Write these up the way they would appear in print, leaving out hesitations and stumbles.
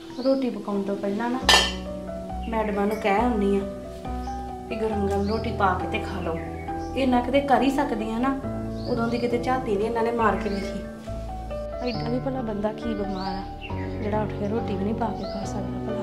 ਰੋਟੀ ਪਕਾਉਣ ਤੋਂ ਪਹਿਲਾਂ ਨਾ ਮੈਡਮਾਂ ਨੂੰ ਕਹਿ ਆਉਂਦੀ ਆ ਵੀ ਗਰਮ ਗਰਮ ਰੋਟੀ ਪਾ ਕੇ ਤੇ ਖਾ ਲਓ। ਇਹਨਾਂ ਕਿਤੇ ਕਰ ਹੀ ਸਕਦੀਆਂ ਨਾ, ਉਦੋਂ ਦੀ ਕਿਤੇ ਝਾਤੀ ਨਹੀਂ ਇਹਨਾਂ ਨੇ ਮਾਰ ਕੇ ਵੇਖੀ। ਐਡਾ ਵੀ ਭਲਾ ਬੰਦਾ ਕੀ ਬਿਮਾਰ ਆ ਜਿਹੜਾ ਉੱਠ ਕੇ ਰੋਟੀ ਵੀ ਨਹੀਂ ਪਾ ਕੇ ਖਾ ਸਕਦਾ ਭਲਾ।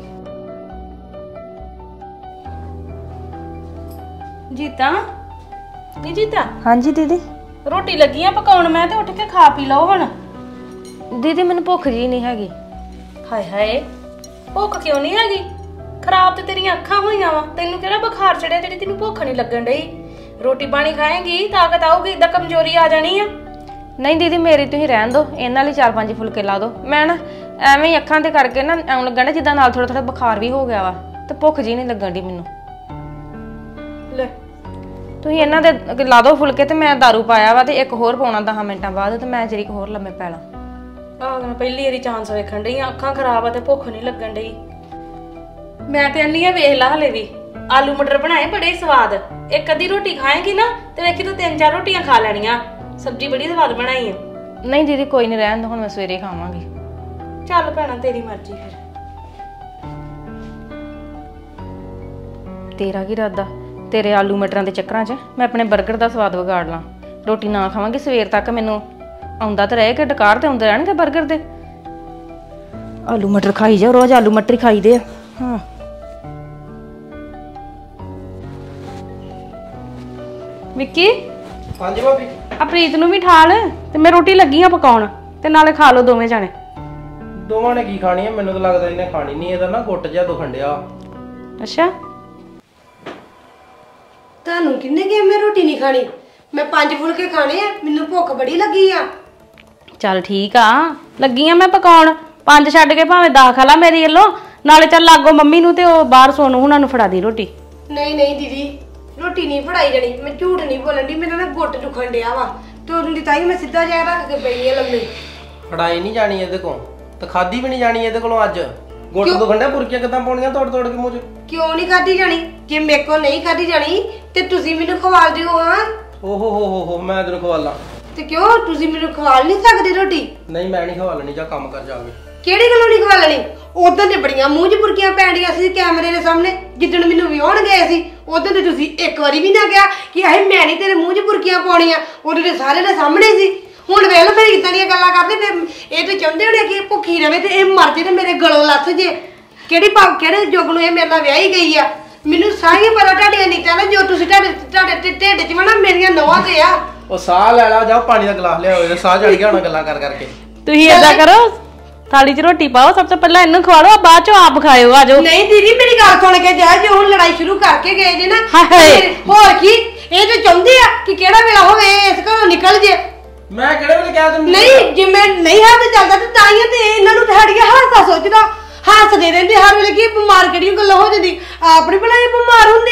ਜੀਤਾ ਨਹੀਂ ਜੀਤਾ। ਹਾਂਜੀ ਦੀਦੀ। ਰੋਟੀ ਲੱਗੀ ਆ ਪਕਾਉਣ ਮੈਂ, ਤੇ ਉੱਠ ਕੇ ਖਾ ਪੀ ਲਓ ਹੁਣ। ਦੀਦੀ ਮੈਨੂੰ ਭੁੱਖ ਜੀ ਨਹੀਂ ਹੈਗੀ। ਹਾਏ ਹਾਏ, ਭੁੱਖ ਕਿਉਂ ਨਹੀਂ ਹੈਗੀ? ਖਰਾਬ ਤੇ ਤੇਰੀਆਂ ਅੱਖਾਂ ਹੋਈਆਂ ਵਾ, ਤੈਨੂੰ ਕਿਹੜਾ ਬੁਖਾਰ ਚੜਿਆ ਜਿਹੜੀ ਤੈਨੂੰ ਭੁੱਖ ਨਹੀਂ ਲੱਗਣ ਡਈ? ਰੋਟੀ ਪਾਣੀ ਖਾਏਂਗੀ ਤਾਕਤ ਆਊਗੀ, ਇਦਾਂ ਕਮਜ਼ੋਰੀ ਆ ਜਾਣੀ ਆ। ਨਹੀਂ ਦੀਦੀ ਮੇਰੀ ਤੁਸੀਂ ਰਹਿਣ ਦਿਓ, ਇਹਨਾਂ ਲਈ 4-5 ਫੁਲਕੇ ਲਾ ਦਿਓ। ਮੈਂ ਨਾ ਐਵੇਂ ਹੀ ਅੱਖਾਂ ਤੇ ਕਰਕੇ ਨਾ ਐਂ ਲੱਗਣ ਜਿੱਦਾਂ ਨਾਲ ਥੋੜਾ ਥੋੜਾ ਬੁਖਾਰ ਵੀ ਹੋ ਗਿਆ ਵਾ, ਤੇ ਭੁੱਖ ਜੀ ਨਹੀਂ ਲੱਗਣ ਡਈ ਮੈਨੂੰ। ਲੈ ਤੁਸੀਂ ਇਹਨਾਂ ਦੇ ਲਾ ਦਿਓ ਫੁਲਕੇ, ਤੇ ਮੈਂ ਦਾਰੂ ਪਾਇਆ ਵਾ ਤੇ ਇੱਕ ਹੋਰ ਪਾਉਣਾ 10 ਮਿੰਟਾਂ ਬਾਅਦ, ਤੇ ਮੈਂ ਜਰੀ ਹੋਰ ਲੰਮੇ ਪੈ ਲਾਂ। ਆਹ ਮੈਂ ਪਹਿਲੀ ਵਾਰੀ ਚਾਂਸ ਵੇਖਣ ਡਈ, ਅੱਖਾਂ ਖਰਾਬ ਆ ਤੇ ਭੁੱਖ ਨਹੀਂ ਲੱਗਣ ਡਈ। ਮੈਂ ਤੇ ਅੰਨੀ ਆ ਵੇਖ ਲਾ, ਹਲੇ ਵੀ ਆਲੂ ਮਟਰ ਬਣਾਏ ਬੜੇ ਸਵਾਦ। ਇੱਕ ਅੱਧੀ ਰੋਟੀ ਖਾਏਗੀ ਨਾ ਤੇ ਵੇਖੀ ਤੂੰ 3-4 ਰੋਟੀਆਂ ਖਾ ਲੈਣੀਆਂ। ਸਬਜ਼ੀ ਬੜੀ ਸਵਾਦ ਬਣਾਈ ਆ। ਨਹੀਂ ਦੀਦੀ ਕੋਈ ਨਹੀਂ, ਰਹਿਣ ਦਿਓ, ਹੁਣ ਮੈਂ ਸਵੇਰੇ ਖਾਵਾਂਗੀ। ਚੱਲ ਭੈਣਾ ਤੇਰੀ ਮਰਜ਼ੀ ਫਿਰ। ਤੇਰਾ ਕੀ ਇਰਾਦਾ? ਤੇਰੇ ਆਲੂ ਮਟਰਾਂ ਦੇ ਚੱਕਰਾਂ 'ਚ ਮੈਂ ਆਪਣੇ 버ਗਰ ਦਾ ਸਵਾਦ ਵਿਗਾੜ ਲਾਂ। ਰੋਟੀ ਨਾ ਖਾਵਾਂਗੀ ਸਵੇਰ ਤੱਕ, ਮੈਨੂੰ ਆਉਂਦਾ ਤਾਂ ਰਹੇ ਕਿ ਡਕਾਰ ਤੇ ਆਉਂਦੇ ਰਹਿਣਗੇ 버ਗਰ ਦੇ। ਆਲੂ ਮਟਰ ਖਾਈ ਜਾ, ਰੋਜ਼ ਆਲੂ ਮਟਰ ਹੀ ਖਾਈਦੇ ਆ। ਹਾਂ ਵਿੱਕੀ। ਹਾਂਜੀ ਭਾਬੀ। ਆ ਪ੍ਰੀਤ ਨੂੰ ਵੀ ਠਾਲ, ਤੇ ਮੈਂ ਰੋਟੀ ਲੱਗੀ ਆ ਪਕਾਉਣ, ਤੇ ਨਾਲੇ ਖਾ ਲਓ ਦੋਵੇਂ ਜਾਣੇ। ਦੋਵਾਂ ਨੇ ਕੀ ਖਾਣੀ ਹੈ? ਮੈਨੂੰ ਤਾਂ ਲੱਗਦਾ ਇਹਨੇ ਖਾਣੀ ਨਹੀਂ। ਇਹਦਾ ਨਾ ਗੁੱਟ ਜਿਹਾ ਦੁਖਣ ਡਿਆ। ਅੱਛਾ ਤੁਹਾਨੂੰ ਕਿੰਨੇ ਕਿਹਾ ਮੈਂ ਰੋਟੀ ਨਹੀਂ ਖਾਣੀ? ਮੈਂ 5 ਫੁਲਕੇ ਖਾਣੇ ਆ, ਮੈਨੂੰ ਭੁੱਖ ਬੜੀ ਲੱਗੀ ਆ। ਚੱਲ ਠੀਕ ਆ, ਲੱਗੀ ਆ ਮੈਂ ਪਕਾਉਣ। 5 ਛੱਡ ਕੇ ਭਾਵੇਂ 10 ਖਾ ਲਾ ਮੇਰੀ ਵੱਲੋਂ। ਨਾਲੇ ਚੱਲ ਲਾਗੋ ਮੰਮੀ ਨੂੰ ਤੇ ਉਹ ਬਾਹਰ ਸੋਨੂੰ ਹੁਣਾਂ ਨੂੰ ਫੜਾ ਦੀ ਰੋਟੀ। ਨਹੀਂ ਨਹੀਂ ਦੀਦੀ, ਰੋਟੀ ਨਹੀਂ ਫੜਾਈ ਜਾਣੀ। ਮੈਂ ਝੂਠ ਨਹੀਂ ਬੋਲਣ ਦੀ, ਮੇਰਾ ਨਾ ਗੁੱਟ ਦੁਖਣ ਡਿਆ ਵਾ, ਤੇ ਉਹਨੂੰ ਦੀ ਤਾਈ ਮੈਂ ਸਿੱਧਾ ਜਿਹਾ ਰੱਖ ਕੇ ਪਈ ਆ ਲੰਮੇ। ਫੜਾਈ ਨਹੀਂ ਜਾਣੀ ਇਹਦੇ ਕੋਲ, ਤੇ ਖਾਦੀ ਵੀ ਨਹੀਂ ਜਾਣੀ ਇਹਦੇ ਕੋਲੋਂ ਅੱਜ। ਗੁੱਟ ਦੁਖਣ ਡਿਆ, ਬੁਰਕੀਆਂ ਕਿੱਦਾਂ ਪਾਉਣੀਆਂ ਤੋੜ ਤੋੜ ਕੇ ਮੂੰਹ 'ਚ? ਕਿਉਂ ਨਹੀਂ ਖਾਧੀ ਜਾਣੀ? ਜੇ ਮੇਰੇ ਕੋਲ ਨਹੀਂ ਖਾਧੀ ਜਾਣੀ ਤੇ ਤੁਸੀਂ ਮੈਨੂੰ ਖਵਾ ਦਿਓ। ਹਾਂ ਓਹੋ ਹੋ ਮੈਂ ਤੈਨੂੰ ਖਵਾਲਾਂ। ਤੇ ਕਿਉਂ ਤੁਸੀਂ ਮੈਨੂੰ ਖਵਾ ਨਹੀਂ ਸਕਦੇ ਰੋਟੀ? ਨਹੀਂ ਮੈਂ ਨਹੀਂ ਖਵਾਲਣੀ, ਜਾ ਕੰਮ ਕਰ ਜਾਵੇ। ਕਿਹੜੀ ਗੱਲੋਂ ਨਹੀਂ ਖਵਾ ਲੈਣੀ? ਉਦੋਂ ਤੇ ਬੜੀਆਂ ਮੂੰਹ 'ਚ ਬੁਰਕੀਆਂ ਪੈਣੀਆਂ ਸੀ ਕੈਮਰੇ ਦੇ ਸਾਹਮਣੇ। ਜਿੱਦਣ ਮੈਨੂੰ ਵਿਆਹਣ ਗਏ ਸੀ ਉਦੋਂ ਤੇ ਤੁਸੀਂ ਇੱਕ ਵਾਰੀ ਵੀ ਨਾ ਕਿਹਾ ਕਿ ਆਹੇ ਮੈਂ ਨਹੀਂ ਤੇਰੇ ਮੂੰਹ 'ਚ ਬੁਰਕੀਆਂ ਪਾਉਣੀਆਂ। ਉਦੋਂ ਤੇ ਸਾਰੇ ਦੇ ਸਾਹਮਣੇ ਸੀ। ਹੁਣ ਵੇਖ ਲਓ ਫਿਰ ਇਦਾਂ ਦੀਆਂ ਗੱਲਾਂ ਕਰਦੇ। ਫਿਰ ਇਹ ਤੇ ਚਾਹੁੰਦੇ ਹੋਣੇ ਕਿ ਭੁੱਖੀ ਰਵੇ ਤੇ ਇਹ ਮਰ ਜੇ ਤੇ ਮੇਰੇ ਗਲੋਂ ਲੱਥ ਜੇ। ਕਿਹੜੇ ਜੁਗ ਨੂੰ ਇਹ ਮੇਰੇ ਨਾਲ ਵਿਆਹੀ ਗਈ ਆ? ਮੈਨੂੰ ਸਾਰੀਆਂ ਪਤਾ ਤੁਹਾਡੀਆਂ ਨੀਤਾਂ ਨਾ, ਜੋ ਤੁਸੀਂ ਤੁਹਾਡੇ ਢਿੱਡ 'ਚ ਵਾ ਨਾ, ਮੇਰੀਆਂ ਨੋਹਾਂ ਤੇ ਆ। ਉਹ ਸਾਹ ਲੈ ਲਾ, ਜਾਓ ਪਾਣੀ ਦਾ ਗਲਾਸ ਲਿਆਓ, ਸਾਹ ਚੜ ਗਿਆ ਹੋਣਾ ਗੱਲਾਂ ਕਰ ਕਰਕੇ। ਤੁਸੀਂ ਏਦਾਂ ਕਰੋ, ਥਾਲੀ 'ਚ ਰੋਟੀ ਪਾਓ, ਸਭ ਤੋਂ ਪਹਿਲਾਂ ਇਹਨੂੰ ਖਵਾ ਲਓ, ਬਾਅਦ 'ਚੋਂ ਆਪ ਖਾਇਓ। ਆਜੋ। ਨਹੀਂ ਦੀਦੀ ਮੇਰੀ ਗੱਲ ਸੁਣ ਕੇ ਜਾ, ਜੋ ਹੁਣ ਲੜਾਈ ਸ਼ੁਰੂ ਕਰਕੇ ਗਏ ਜੇ ਨਾ, ਹੋਰ ਕੀ ਇਹ ਤੇ ਚਾਹੁੰਦੇ ਆ ਕਿ ਕਿਹੜਾ ਵੇਲਾ ਹੋਵੇ ਇਸ ਘਰੋਂ ਨਿਕਲ ਜੇ। ਮੈਂ ਕਿਹੜੇ ਵੇਲੇ ਕਿਹਾ ਤੈਨੂੰ? ਨਹੀਂ ਜੇ ਮੈਂ ਨਹੀਂ ਹੱਥ ਚੱਲਦਾ ਤੇ ਤਾਂ ਹੀ ਤੇ ਇਹਨਾਂ ਨੂੰ ਤੁਹਾਡੀਆਂ ਹਾਸਾ ਸੋਚਦਾ। ਹੱਸਦੇ ਰਹਿੰਦੇ ਹਰ ਵੇਲੇ ਕਿ ਬਿਮਾਰ ਕਿਹੜੀਆਂ ਗੱਲਾਂ ਹੋ ਜਾਂਦੀ। ਆਪਣੀ ਭਲਾ ਇਹ ਬਿਮਾਰ ਹੁੰਦੇ।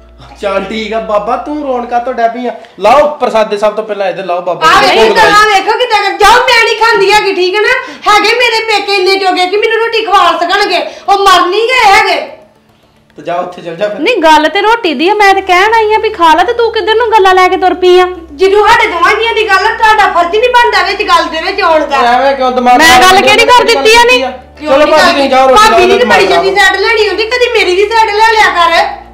ਚੱਲ ਠੀਕ ਆ ਬਾਬਾ, ਤੂੰ ਰੌਣਕਾਂ ਤੋਂ ਡੈਪੀ ਆ। ਲਾਓ ਪ੍ਰਸਾਦੇ ਸਭ ਤੋਂ ਪਹਿਲਾਂ ਇਹਦੇ ਲਾਓ ਬਾਬਾ। ਆ ਵੇਖੋ ਗੱਲਾਂ ਵੇਖੋ ਕਿਦਾਂ ਕਰ ਜਾਓ। ਮੈਂ ਨਹੀਂ ਖਾਂਦੀ ਹੈਗੀ, ਠੀਕ ਹੈ ਨਾ? ਹੈਗੇ ਮੇਰੇ ਪੇਕੇ ਇੰਨੇ ਜੋਗੇ ਕਿ ਮੈਨੂੰ ਰੋਟੀ ਖਵਾ ਸਕਣਗੇ। ਉਹ ਮਰ ਨਹੀਂ ਗਏ ਹੈਗੇ। ਤੇ ਜਾ ਉੱਥੇ ਚੱਲ ਜਾ ਫਿਰ। ਨਹੀਂ ਗੱਲ ਤੇ ਰੋਟੀ ਦੀ ਆ, ਮੈਂ ਤੇ ਕਹਿਣ ਆਈ ਆ ਵੀ ਖਾ ਲਾ, ਤੇ ਤੂੰ ਕਿੱਧਰ ਨੂੰ ਗੱਲਾਂ ਲੈ ਕੇ ਤੁਰ ਪਈ ਆ? ਜਦੋਂ ਸਾਡੇ ਦੋਵਾਂ ਜੀਆਂ ਦੀ ਗੱਲ, ਤੁਹਾਡਾ ਫਰਜ਼ ਨਹੀਂ ਬਣਦਾ ਵਿੱਚ ਗੱਲ ਦੇ ਵਿੱਚ ਆਉਣ ਦਾ। ਐਵੇਂ ਕਿਉਂ ਦਿਮਾਗ? ਮੈਂ ਗੱਲ ਕਿਹੜੀ ਕਰ ਦਿੱਤੀ ਆ? ਨਹੀਂ ਚਲੋ ਭਾਬੀ ਤੁਸੀਂ ਜਾਓ, ਰੋਟੀ ਭਾਬੀ ਦੀ ਬੜੀ ਜਲਦੀ ਸਾਈਡ ਲੈਣੀ ਹੁੰਦੀ, ਕਦੀ ਮੇਰੀ ਵੀ ਸਾਈਡ ਲੈ ਲਿਆ ਕਰ।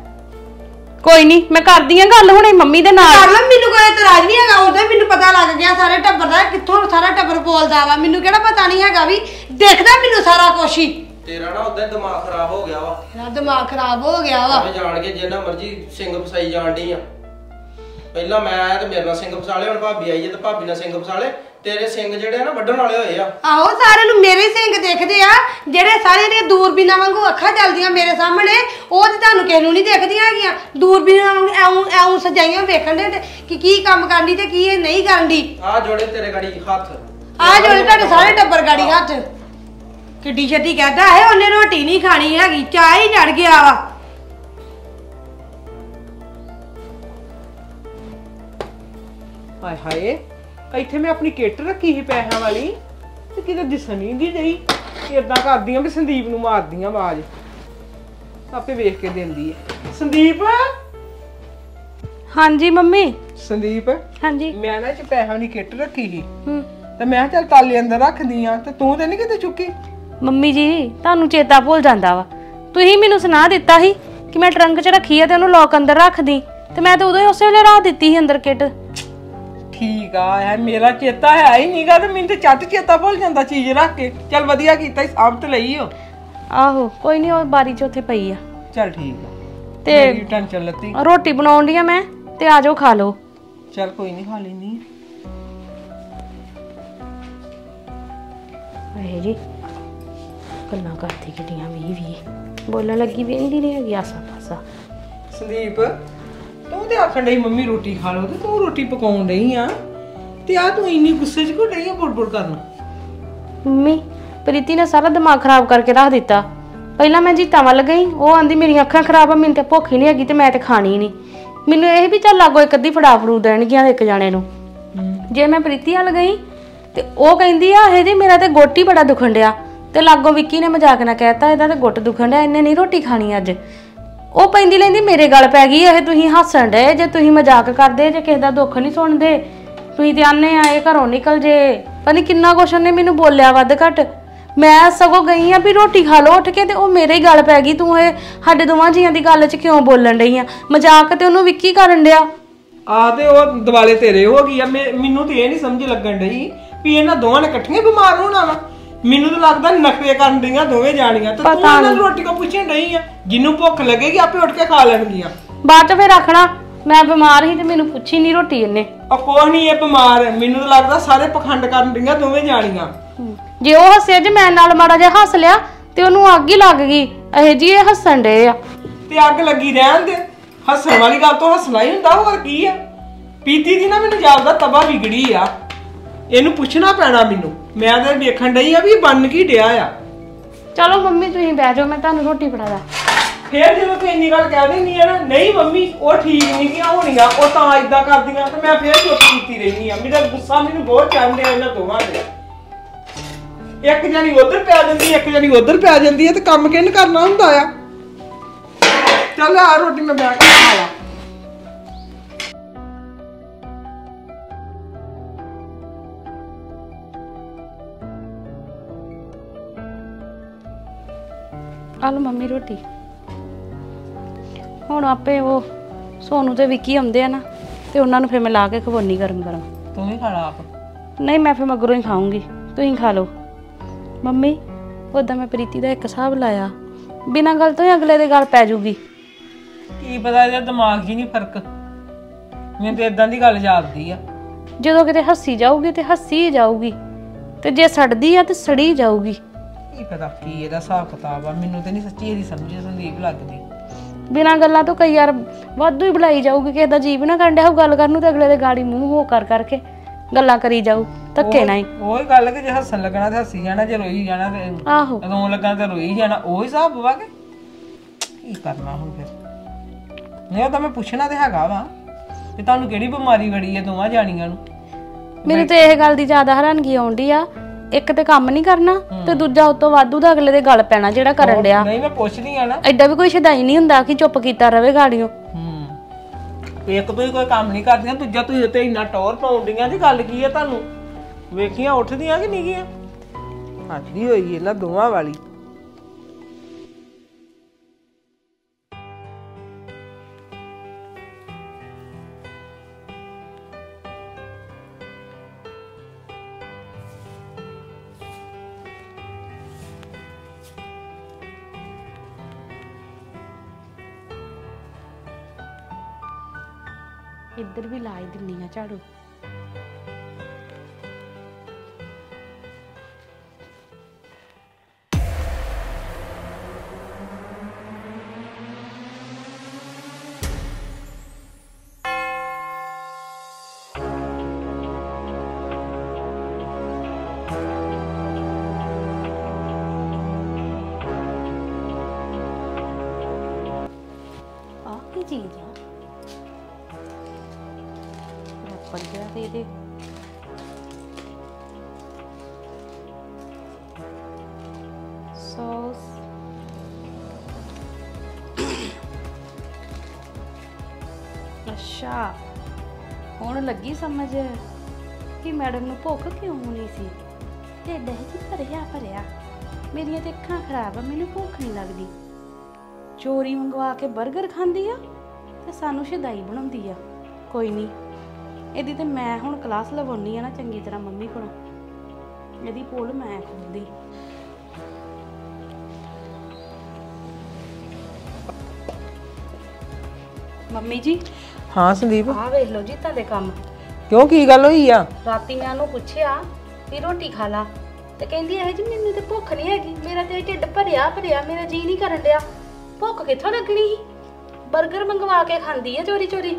ਕੋਈ ਨਹੀਂ, ਮੈਂ ਕਰਦੀ ਆ ਗੱਲ ਹੁਣੇ ਮੰਮੀ ਦੇ ਨਾਲ। ਕਰ ਲੈ, ਮੈਨੂੰ ਕੋਈ ਇਤਰਾਜ਼ ਨਹੀਂ ਹੈਗਾ। ਉਹਦਾ ਮੈਨੂੰ ਪਤਾ ਲੱਗ ਗਿਆ ਸਾਰੇ ਟੱਬਰ ਦਾ, ਕਿੱਥੋਂ ਸਾਰਾ ਟੱਬਰ ਬੋਲਦਾ ਵਾ। ਮੈਨੂੰ ਕਿਹੜਾ ਪਤਾ ਨਹੀਂ ਹੈਗਾ ਵੀ ਦੇਖਦਾ ਮੈਨੂੰ ਸਾਰਾ ਕੁਛ ਹੀ। ਤੇਰਾ ਨਾ ਉਦਾਂ ਦਿਮਾਗ ਖਰਾਬ ਹੋ ਗਿਆ ਵਾ। ਮੇਰਾ ਦਿਮਾਗ ਖਰਾਬ ਹੋ ਗਿਆ ਵਾ। ਮੈਂ ਜਾਣ ਕੇ ਜਿੰਨਾ ਮਰਜ਼ੀ ਸਿੰਘ ਫਸਾਈ ਜਾਣ ਡਈ ਆ। ਪਹਿਲਾਂ ਮੈਂ ਆਇਆ ਤੇ ਮੇਰੇ ਨਾਲ ਸਿੰਘ ਫਸਾਲੇ, ਹੁਣ ਭਾਬੀ ਆਈ ਹੈ ਤੇ ਭਾਬੀ ਨਾਲ ਸਿੰਘ ਫਸਾਲੇ। ਤੇਰੇ ਸਿੰਘ ਜਿਹੜੇ ਆ ਨਾ ਵੱਢਣ ਵਾਲੇ ਹੋਏ ਆ। ਆਹੋ ਸਾਰਿਆਂ ਨੂੰ ਮੇਰੇ ਸਿੰਘ ਦੇਖਦੇ ਆ, ਜਿਹੜੇ ਸਾਰਿਆਂ ਦੀਆਂ ਦੂਰਬੀਨਾਂ ਵਾਂਗੂ ਅੱਖਾਂ ਚੱਲਦੀਆਂ ਮੇਰੇ ਸਾਹਮਣੇ, ਉਹ ਤੇ ਤੁਹਾਨੂੰ ਕਿਸੇ ਨੂੰ ਨਹੀਂ ਦੇਖਦੀਆਂ ਹੈਗੀਆਂ। ਦੂਰਬੀਨਾਂ ਵਾਂਗੂ ਐਉਂ ਸਜਾਈਆਂ ਵੇਖਣ ਦੇ ਕਿ ਕੀ ਕੰਮ ਕਰਦੀ ਤੇ ਕੀ ਇਹ ਨਹੀਂ ਕਰਦੀ। ਆ ਜੋੜੇ ਤੇਰੇ ਗਾੜੀ ਹੱਥ, ਆ ਜੋੜੇ ਤੁਹਾਡੇ ਸਾਰੇ ਟੱਬਰ ਗਾੜੀ ਹੱਥ। ਕਿੱਡੀ ਛੇਤੀ ਕਹਿੰਦਾ ਹੈ ਉਹਨੇ ਰੋਟੀ ਨਹੀਂ ਖਾਣੀ ਹੈਗੀ, ਚਾਹ ਹੀ ਚੜ ਗਿਆ ਵਾ। ਹਾਏ ਹਾਏ, ਇੱਥੇ ਮੈਂ ਆਪਣੀ ਕਿੱਟ ਰੱਖੀ ਸੀ ਪੈਸਿਆਂ ਵਾਲੀ, ਤੇ ਕਿਤੇ ਦਿਸਣ ਨਹੀਂ ਦੀ ਨਹੀਂ। ਏਦਾਂ ਕਰਦੀਆਂ ਵੀ ਸੰਦੀਪ ਨੂੰ ਮਾਰਦੀਆਂ ਆਵਾਜ਼, ਆਪੇ ਵੇਖ ਕੇ ਦਿੰਦੀ ਹੈ। ਸੰਦੀਪ, ਹਾਂਜੀ ਮੰਮੀ। ਸੰਦੀਪ ਹਾਂਜੀ। ਮੈਂ ਨਾ ਇਹ 'ਚ ਪੈਸਿਆਂ ਦੀ ਕਿੱਟ ਰੱਖੀ ਸੀ, ਤੇ ਮੈਂ ਕਿਹਾ ਚੱਲ ਤਾਲੇ ਅੰਦਰ ਰੱਖਦੀ ਆ, ਤੇ ਤੂੰ ਤੇ ਨਹੀਂ ਕਿਤੇ ਚੁੱਕੀ? ਮੰਮੀ ਜੀ ਤੁਹਾਨੂੰ ਚੇਤਾ ਭੁੱਲ ਜਾਂਦਾ ਵਾ। ਤੁਸੀਂ ਮੈਨੂੰ ਸੁਣਾ ਦਿੱਤਾ ਸੀ ਕਿ ਮੈਂ ਟਰੰਕ 'ਚ ਰੱਖੀ ਆ ਤੇ ਉਹਨੂੰ ਲੋਕ ਅੰਦਰ ਰੱਖਦੀ, ਤੇ ਮੈਂ ਤਾਂ ਉਦੋਂ ਹੀ ਉਸੇ ਵੇਲੇ ਰੱਖ ਦਿੱਤੀ ਸੀ ਅੰਦਰ ਕਿੱਟ। ਠੀਕ ਆ, ਹੈ ਮੇਰਾ ਚੇਤਾ ਹੈ ਹੀ ਨਹੀਂਗਾ ਤੇ ਮੈਨੂੰ ਤੇ ਚੱਟ ਚੇਤਾ ਭੁੱਲ ਜਾਂਦਾ ਚੀਜ਼ ਰੱਖ ਕੇ। ਚੱਲ ਵਧੀਆ ਕੀਤਾ ਹੀ, ਸਾਂਭ ਤੇ ਲਈ ਹੋ। ਆਹੋ ਕੋਈ ਨਹੀਂ, ਉਹ ਬਾਰੀ 'ਚ ਉੱਥੇ ਪਈ ਆ। ਚੱਲ ਠੀਕ ਆ, ਤੇ ਮੇਰੀ ਟੈਨਸ਼ਨ ਲੱਤੀ। ਰੋਟੀ ਬਣਾਉਣ ਡਈ ਆ ਮੈਂ, ਤੇ ਆ ਜਾਓ ਖਾ ਲਓ। ਚੱਲ ਕੋਈ ਨਹੀਂ, ਖਾ ਲੈਣੀ। ਇਹ ਜੀ ਗੱਲਾਂ ਕਰਦੀ ਕਿੱਡੀਆਂ ਵੀ ਬੋਲਣ ਲੱਗੀ ਵੇਂਦੀ ਨਹੀਂ ਹੈਗੀ ਆਸਾ ਪਾਸਾ। ਸੰਦੀਪ ਤੂੰ ਤੇ ਆਖਣ ਡਈ ਮੰਮੀ ਰੋਟੀ ਖਾ ਲਓ ਤੇ ਤੂੰ ਰੋਟੀ ਪਕਾਉਣ ਡਈ ਆ ਤੇ ਆ ਤੂੰ ਇੰਨੀ ਗੁੱਸੇ 'ਚ ਕਿਉਂ ਡਈ ਆ ਬੁੜ ਕਰਨ? ਮੰਮੀ ਪ੍ਰੀਤੀ ਨੇ ਸਾਰਾ ਦਿਮਾਗ ਖਰਾਬ ਕਰਕੇ ਰੱਖ ਦਿੱਤਾ। ਪਹਿਲਾਂ ਮੈਂ ਜੀਤਾਂ ਵੱਲ ਗਈ, ਉਹ ਆਂਦੀ ਮੇਰੀਆਂ ਅੱਖਾਂ ਖਰਾਬ ਆ, ਮੈਨੂੰ ਤੇ ਭੁੱਖ ਹੀ ਨਹੀਂ ਹੈਗੀ ਤੇ ਮੈਂ ਤੇ ਖਾਣੀ ਨਹੀਂ। ਮੈਨੂੰ ਇਹ ਵੀ ਚੱਲ ਲਾਗੋ ਇੱਕ ਅੱਧੀ ਫੜੂ ਦੇਣਗੀਆਂ ਇੱਕ ਜਾਣੇ ਨੂੰ। ਜੇ ਮੈਂ ਪ੍ਰੀਤੀ ਵੱਲ ਗਈ ਤੇ ਉਹ ਕਹਿੰਦੀ ਆ ਇਹਦੀ ਮੇਰਾ ਤੇ ਗੋਟੀ ਬੜਾ ਦੁਖਣ ਡਿਆ, ਤੇ ਲਾਗੋ ਵਿੱਕੀ ਨੇ ਮਜ਼ਾਕ ਨਾਲ ਕਹਿਤਾ ਇਹਦਾ ਤੇ ਗੁੱਟ ਦੁਖਣ ਡਿਆ, ਇਹਨੇ ਨਹੀਂ ਰੋਟੀ ਖਾਣੀ ਅੱਜ। ਉਹ ਪੈਂਦੀ ਲੈਂਦੀ ਮੇਰੇ ਗੱਲ ਪੈ ਗਈ, ਇਹ ਤੁਸੀਂ ਹੱਸਣ ਡਏ ਜੇ, ਤੁਸੀਂ ਮਜ਼ਾਕ ਕਰਦੇ ਜੇ, ਕਿਸੇ ਦਾ ਦੁੱਖ ਨਹੀਂ ਸੁਣਦੇ, ਤੁਸੀਂ ਤੇ ਆਨੇ ਆਏ ਘਰੋਂ ਨਿਕਲ ਜੇ। ਪਤਾ ਨਹੀਂ ਕਿੰਨਾ ਕੁਛ ਉਹਨੇ ਮੈਨੂੰ ਬੋਲਿਆ ਵੱਧ ਘੱਟ। ਮੈਂ ਸਗੋਂ ਗਈ ਆ ਵੀ ਰੋਟੀ ਖਾ ਲਓ ਉੱਠ ਕੇ, ਤੇ ਉਹ ਮੇਰੇ ਹੀ ਗੱਲ ਪੈ ਗਈ, ਤੂੰ ਇਹ ਸਾਡੇ ਦੋਵਾਂ ਜੀਆਂ ਦੀ ਗੱਲ 'ਚ ਕਿਉਂ ਬੋਲਣ ਡਈ ਆ? ਮਜ਼ਾਕ ਤੇ ਉਹਨੂੰ ਵਿੱਕੀ ਕਰਨ ਡਿਆ। ਆ ਤੇ ਉਹ ਦਿਵਾਲੇ ਤੇਰੇ ਹੋ ਗਈ ਆ। ਮੈਨੂੰ ਤੇ ਇਹ ਨਹੀਂ ਸਮਝ ਲੱਗਣ ਡਈ ਵੀ ਇਹਨਾਂ ਦੋਵਾਂ ਨੇ ਇਕੱਠੀਆਂ ਬਿਮਾਰ ਹੋਣਾ ਵਾ। ਮੈਨੂੰ ਤਾਂ ਲੱਗਦਾ ਨਖਰੇ ਕਰਨ ਡੀਆਂ ਦੋਵੇਂ ਜਾਣੀਆਂ, ਤੇ ਤੂੰ ਇਹਨਾਂ ਨੂੰ ਰੋਟੀ ਕੋ ਪੁੱਛਣ ਡਈ ਆ? ਜਿਹਨੂੰ ਭੁੱਖ ਲੱਗੇਗੀ ਆਪੇ ਉੱਠ ਕੇ ਖਾ ਲੈਣਗੀਆਂ। ਬਾਅਦ 'ਚ ਫਿਰ ਆਖਣਾ ਮੈਂ ਬਿਮਾਰ ਸੀ ਤੇ ਮੈਨੂੰ ਪੁੱਛੀ ਨਹੀਂ ਰੋਟੀ ਇਹਨੇ। ਉਹ ਕੋਹ ਨਹੀਂ ਇਹ ਬਿਮਾਰ, ਮੈਨੂੰ ਤਾਂ ਲੱਗਦਾ ਸਾਰੇ ਪਖੰਡ ਕਰਨ ਡੀਆਂ ਦੋਵੇਂ ਜਾਣੀਆਂ। ਜੇ ਉਹ ਹੱਸਿਆ ਜੇ ਮੈਂ ਨਾਲ ਮਾੜਾ ਜਿਹਾ ਹੱਸ ਲਿਆ ਤੇ ਉਹਨੂੰ ਅੱਗ ਹੀ ਲੱਗ ਗਈ। ਇਹ ਜੀ ਇਹ ਹੱਸਣ ਡੇ ਆ ਤੇ ਅੱਗ ਲੱਗੀ ਰਹਿਣ ਦੇ, ਹੱਸਣ ਵਾਲੀ ਗੱਲ ਤੋਂ ਹੱਸਣਾ ਹੀ ਹੁੰਦਾ, ਹੋਰ ਕੀ ਆ? ਪੀਤੀ ਦੀ ਨਾ ਮੈਨੂੰ ਜਾਪਦਾ ਤਬਾ ਵਿਗੜੀ ਆ, ਇਹਨੂੰ ਪੁੱਛਣਾ ਪੈਣਾ ਮੈਨੂੰ। ਮੈਂ ਤਾਂ ਵੇਖਣ ਡਈ ਆ ਵੀ ਇਹ ਬਣ ਕੀ ਡਿਆ ਆ। ਚਲੋ ਮੰਮੀ ਤੁਸੀਂ ਬਹਿ ਜਾਓ, ਮੈਂ ਤੁਹਾਨੂੰ ਰੋਟੀ ਫੜਾ ਦਾਂ। ਫੇਰ ਜਦੋਂ ਤੂੰ ਇੰਨੀ ਗੱਲ ਕਹਿ ਦਿੰਦੀ ਆ ਨਾ, ਨਹੀਂ ਮੰਮੀ ਉਹ ਠੀਕ ਨਹੀਂ ਗਿਆ ਹੋਣੀਆਂ, ਉਹ ਤਾਂ ਇਦਾਂ ਕਰਦੀਆਂ, ਤੇ ਮੈਂ ਫੇਰ ਚੁੱਪ ਕੀਤੀ ਰਹਿੰਦੀ ਆ। ਮੇਰਾ ਗੁੱਸਾ ਮੈਨੂੰ ਬਹੁਤ ਚੜ੍ਹਦਾ ਇਹਨਾਂ ਦੋਵਾਂ ਤੇ। ਇੱਕ ਜਣੀ ਉਧਰ ਪੈ ਜਾਂਦੀ, ਇੱਕ ਜਣੀ ਉਧਰ ਪੈ ਜਾਂਦੀ ਹੈ, ਤੇ ਕੰਮ ਕਿਹਨੇ ਕਰਨਾ ਹੁੰਦਾ ਆ? ਚੱਲ ਆ ਰੋਟੀ ਮੈਂ ਬੈਠ ਕੇ ਖਾ ਲਾ। ਆ ਲਓ ਮੰਮੀ ਰੋਟੀ। ਹੁਣ ਆਪੇ ਉਹ ਸੋਨੂ ਤੇ ਵਿੱਕੀ ਆਉਂਦੇ ਆ ਨਾ, ਤੇ ਉਹਨਾਂ ਨੂੰ ਫਿਰ ਮੈਂ ਲਾ ਕੇ ਖਵਾਉਣੀ ਗਰਮ ਗਰਮ। ਤੂੰ ਵੀ ਖਾ ਲਾ ਆਪ। ਨਹੀਂ ਮੈਂ ਫਿਰ ਮਗਰੋਂ ਹੀ ਖਾਊਂਗੀ, ਤੁਸੀਂ ਖਾ ਲਓ। ਮੰਮੀ ਉਦਾਂ ਮੈਂ ਪ੍ਰੀਤੀ ਦਾ ਇੱਕ ਹਿਸਾਬ ਲਾਇਆ, ਬਿਨਾਂ ਗੱਲ ਤੋਂ ਹੀ ਅਗਲੇ ਦੇ ਗੱਲ ਪੈ ਜੂਗੀ। ਕੀ ਪਤਾ ਇਹਦਾ ਦਿਮਾਗ 'ਚ ਨਹੀਂ ਫਰਕ, ਮੈਨੂੰ ਤੇ ਇਦਾਂ ਦੀ ਗੱਲ ਜਾਪਦੀ ਆ। ਜਦੋਂ ਕਿਤੇ ਹੱਸੀ ਜਾਊਗੀ ਤੇ ਹੱਸੀ ਹੀ ਜਾਊਗੀ, ਤੇ ਜੇ ਸੜਦੀ ਆ ਤੇ ਸੜੀ ਜਾਊਗੀ। ਕੀ ਪਤਾ ਕੀ ਇਹਦਾ ਹਿਸਾਬ ਕਿਤਾਬ ਆ, ਮੈਨੂੰ ਤੇ ਨਹੀਂ ਸੱਚੀ ਇਹਦੀ ਸਮਝ ਸੰਦੀਪ ਲੱਗਦੀ। ਬਿਨਾਂ ਗੱਲਾਂ ਤੋਂ ਕਈ ਵਾਰ ਵਾਧੂ ਹੀ ਬੁਲਾਈ ਜਾਊਗੀ, ਕਿਸੇ ਦਾ ਜੀਵ ਨਾ ਕੰਡਿਆ ਹੋਊ ਗੱਲ ਕਰਨ ਨੂੰ, ਤੇ ਅਗਲੇ ਦੇ ਗਾੜੀ ਮੂੰਹ ਹੋ ਕਰਕੇ ਗੱਲਾਂ ਕਰੀ ਜਾਊ ਧੱਕੇ ਨਾਲ ਹੀ। ਉਹੀ ਗੱਲ ਕਿ ਜੇ ਹੱਸਣ ਲੱਗਣਾ ਤੇ ਹੱਸੀ ਜਾਣਾ, ਜੇ ਰੋਈ ਜਾਣਾ ਤੇ ਆਹੋ ਰੋਣ ਲੱਗਣਾ ਤੇ ਰੋਈ ਜਾਣਾ। ਉਹੀ ਹਿਸਾਬ ਵਾ ਕਿ ਕੀ ਕਰਨਾ ਹੁਣ ਫਿਰ? ਨਹੀਂ ਉਹ ਤਾਂ ਮੈਂ ਪੁੱਛਣਾ ਤੇ ਹੈਗਾ ਵਾ ਕਿ ਤੁਹਾਨੂੰ ਕਿਹੜੀ ਬਿਮਾਰੀ ਵੜੀ ਹੈ ਦੋਵਾਂ ਜਾਣੀਆਂ ਨੂੰ। ਮੈਨੂੰ ਤੇ ਇਹ ਗੱਲ ਦੀ ਜ਼ਿਆਦਾ ਹੈਰਾਨਗੀ ਆਉਂਦੀ ਆ, ਇੱਕ ਤੇ ਕੰਮ ਨਹੀਂ ਕਰਨਾ ਤੇ ਦੂਜਾ ਉਤੋਂ ਵਾਧੂ ਦਾ ਅਗਲੇ ਦੇ ਗੱਲ ਪੈਣਾ ਜਿਹੜਾ ਕਰਨ ਡਿਆ। ਨਹੀਂ ਮੈਂ ਪੁੱਛਦੀ ਆ ਨਾ, ਐਡਾ ਵੀ ਕੋਈ ਸ਼ਦਾਈ ਨਹੀਂ ਹੁੰਦਾ ਕਿ ਚੁੱਪ ਕੀਤਾ ਰਵੇ ਗਾੜੀਓ। ਇੱਕ ਤੋਂ ਹੀ ਕੋਈ ਕੰਮ ਨਹੀਂ ਕਰਦੀਆਂ, ਦੂਜਾ ਤੁਸੀਂ ਤੇ ਇੰਨਾ ਟੌਰ ਪਾਉਂਦੀਆਂ ਦੀ ਗੱਲ ਕੀ ਹੈ ਤੁਹਾਨੂੰ? ਵੇਖੀਆਂ ਉੱਠਦੀਆਂ ਕਿ ਨਹੀਂ ਗੀਆਂ? ਹੱਥੀ ਹੋਈ ਇਹਨਾਂ ਦੋਵਾਂ ਵਾਲੀ। ਇੱਧਰ ਵੀ ਲਾਈ ਦਿੰਨੀ ਆ ਝਾੜੂ। ਆਹ ਕੀ ਚੀਜ਼ ਆ? पंजा दे दे। सॉस अच्छा हुण लगी समझ कि मैडम नूं भुख क्यों होनी सी। ढिड है जी भरिया भरिया ਮੇਰੀਆਂ ਤੇ ਅੱਖਾਂ ਖਰਾਬ ਆ, ਮੈਨੂੰ ਭੁੱਖ ਨਹੀਂ ਲੱਗਦੀ। ਚੋਰੀ ਮੰਗਵਾ ਕੇ 버ਗਰ ਖਾਂਦੀ ਆ ਤੇ ਸਾਨੂੰ ਸ਼ਦਾਈ ਬਣਾਉਂਦੀ ਆ। ਕੋਈ ਨਹੀਂ, ਇਹਦੀ ਤੇ ਮੈਂ ਹੁਣ ਕਲਾਸ ਲਵਾਉਣੀ ਆ ਨਾ ਚੰਗੀ ਤਰ੍ਹਾਂ ਮੰਮੀ ਕੋਲੋਂ। ਇਹਦੀ ਪੋਲ ਮੈਂ ਖੋਲਦੀ। ਮੰਮੀ ਜੀ ਹਾਂ ਸੰਦੀਪ, ਆਹ ਵੇਖ ਲਓ ਜੀ ਤੁਹਾਡੇ ਕੰਮ। ਕਿਉਂ ਕੀ ਗੱਲ ਹੋਈ ਆ? ਰਾਤੀ ਮੈਂ ਉਹਨੂੰ ਪੁੱਛਿਆ ਵੀ ਰੋਟੀ ਖਾ ਲਾ ਤੇ ਕਹਿੰਦੀ ਇਹ ਜੀ ਮੈਨੂੰ ਤੇ ਭੁੱਖ ਨਹੀਂ ਹੈਗੀ, ਮੇਰਾ ਤੇ ਢਿੱਡ ਭਰਿਆ ਭਰਿਆ, ਮੇਰਾ ਜੀ ਨਹੀਂ ਕਰਨ ਡਿਆ। ਭੁੱਖ ਕਿੱਥੋਂ ਲੱਗਣੀ ਸੀ? 버ਗਰ ਮੰਗਵਾ ਕੇ ਖਾਂਦੀ ਆ ਚੋਰੀ ਚੋਰੀ।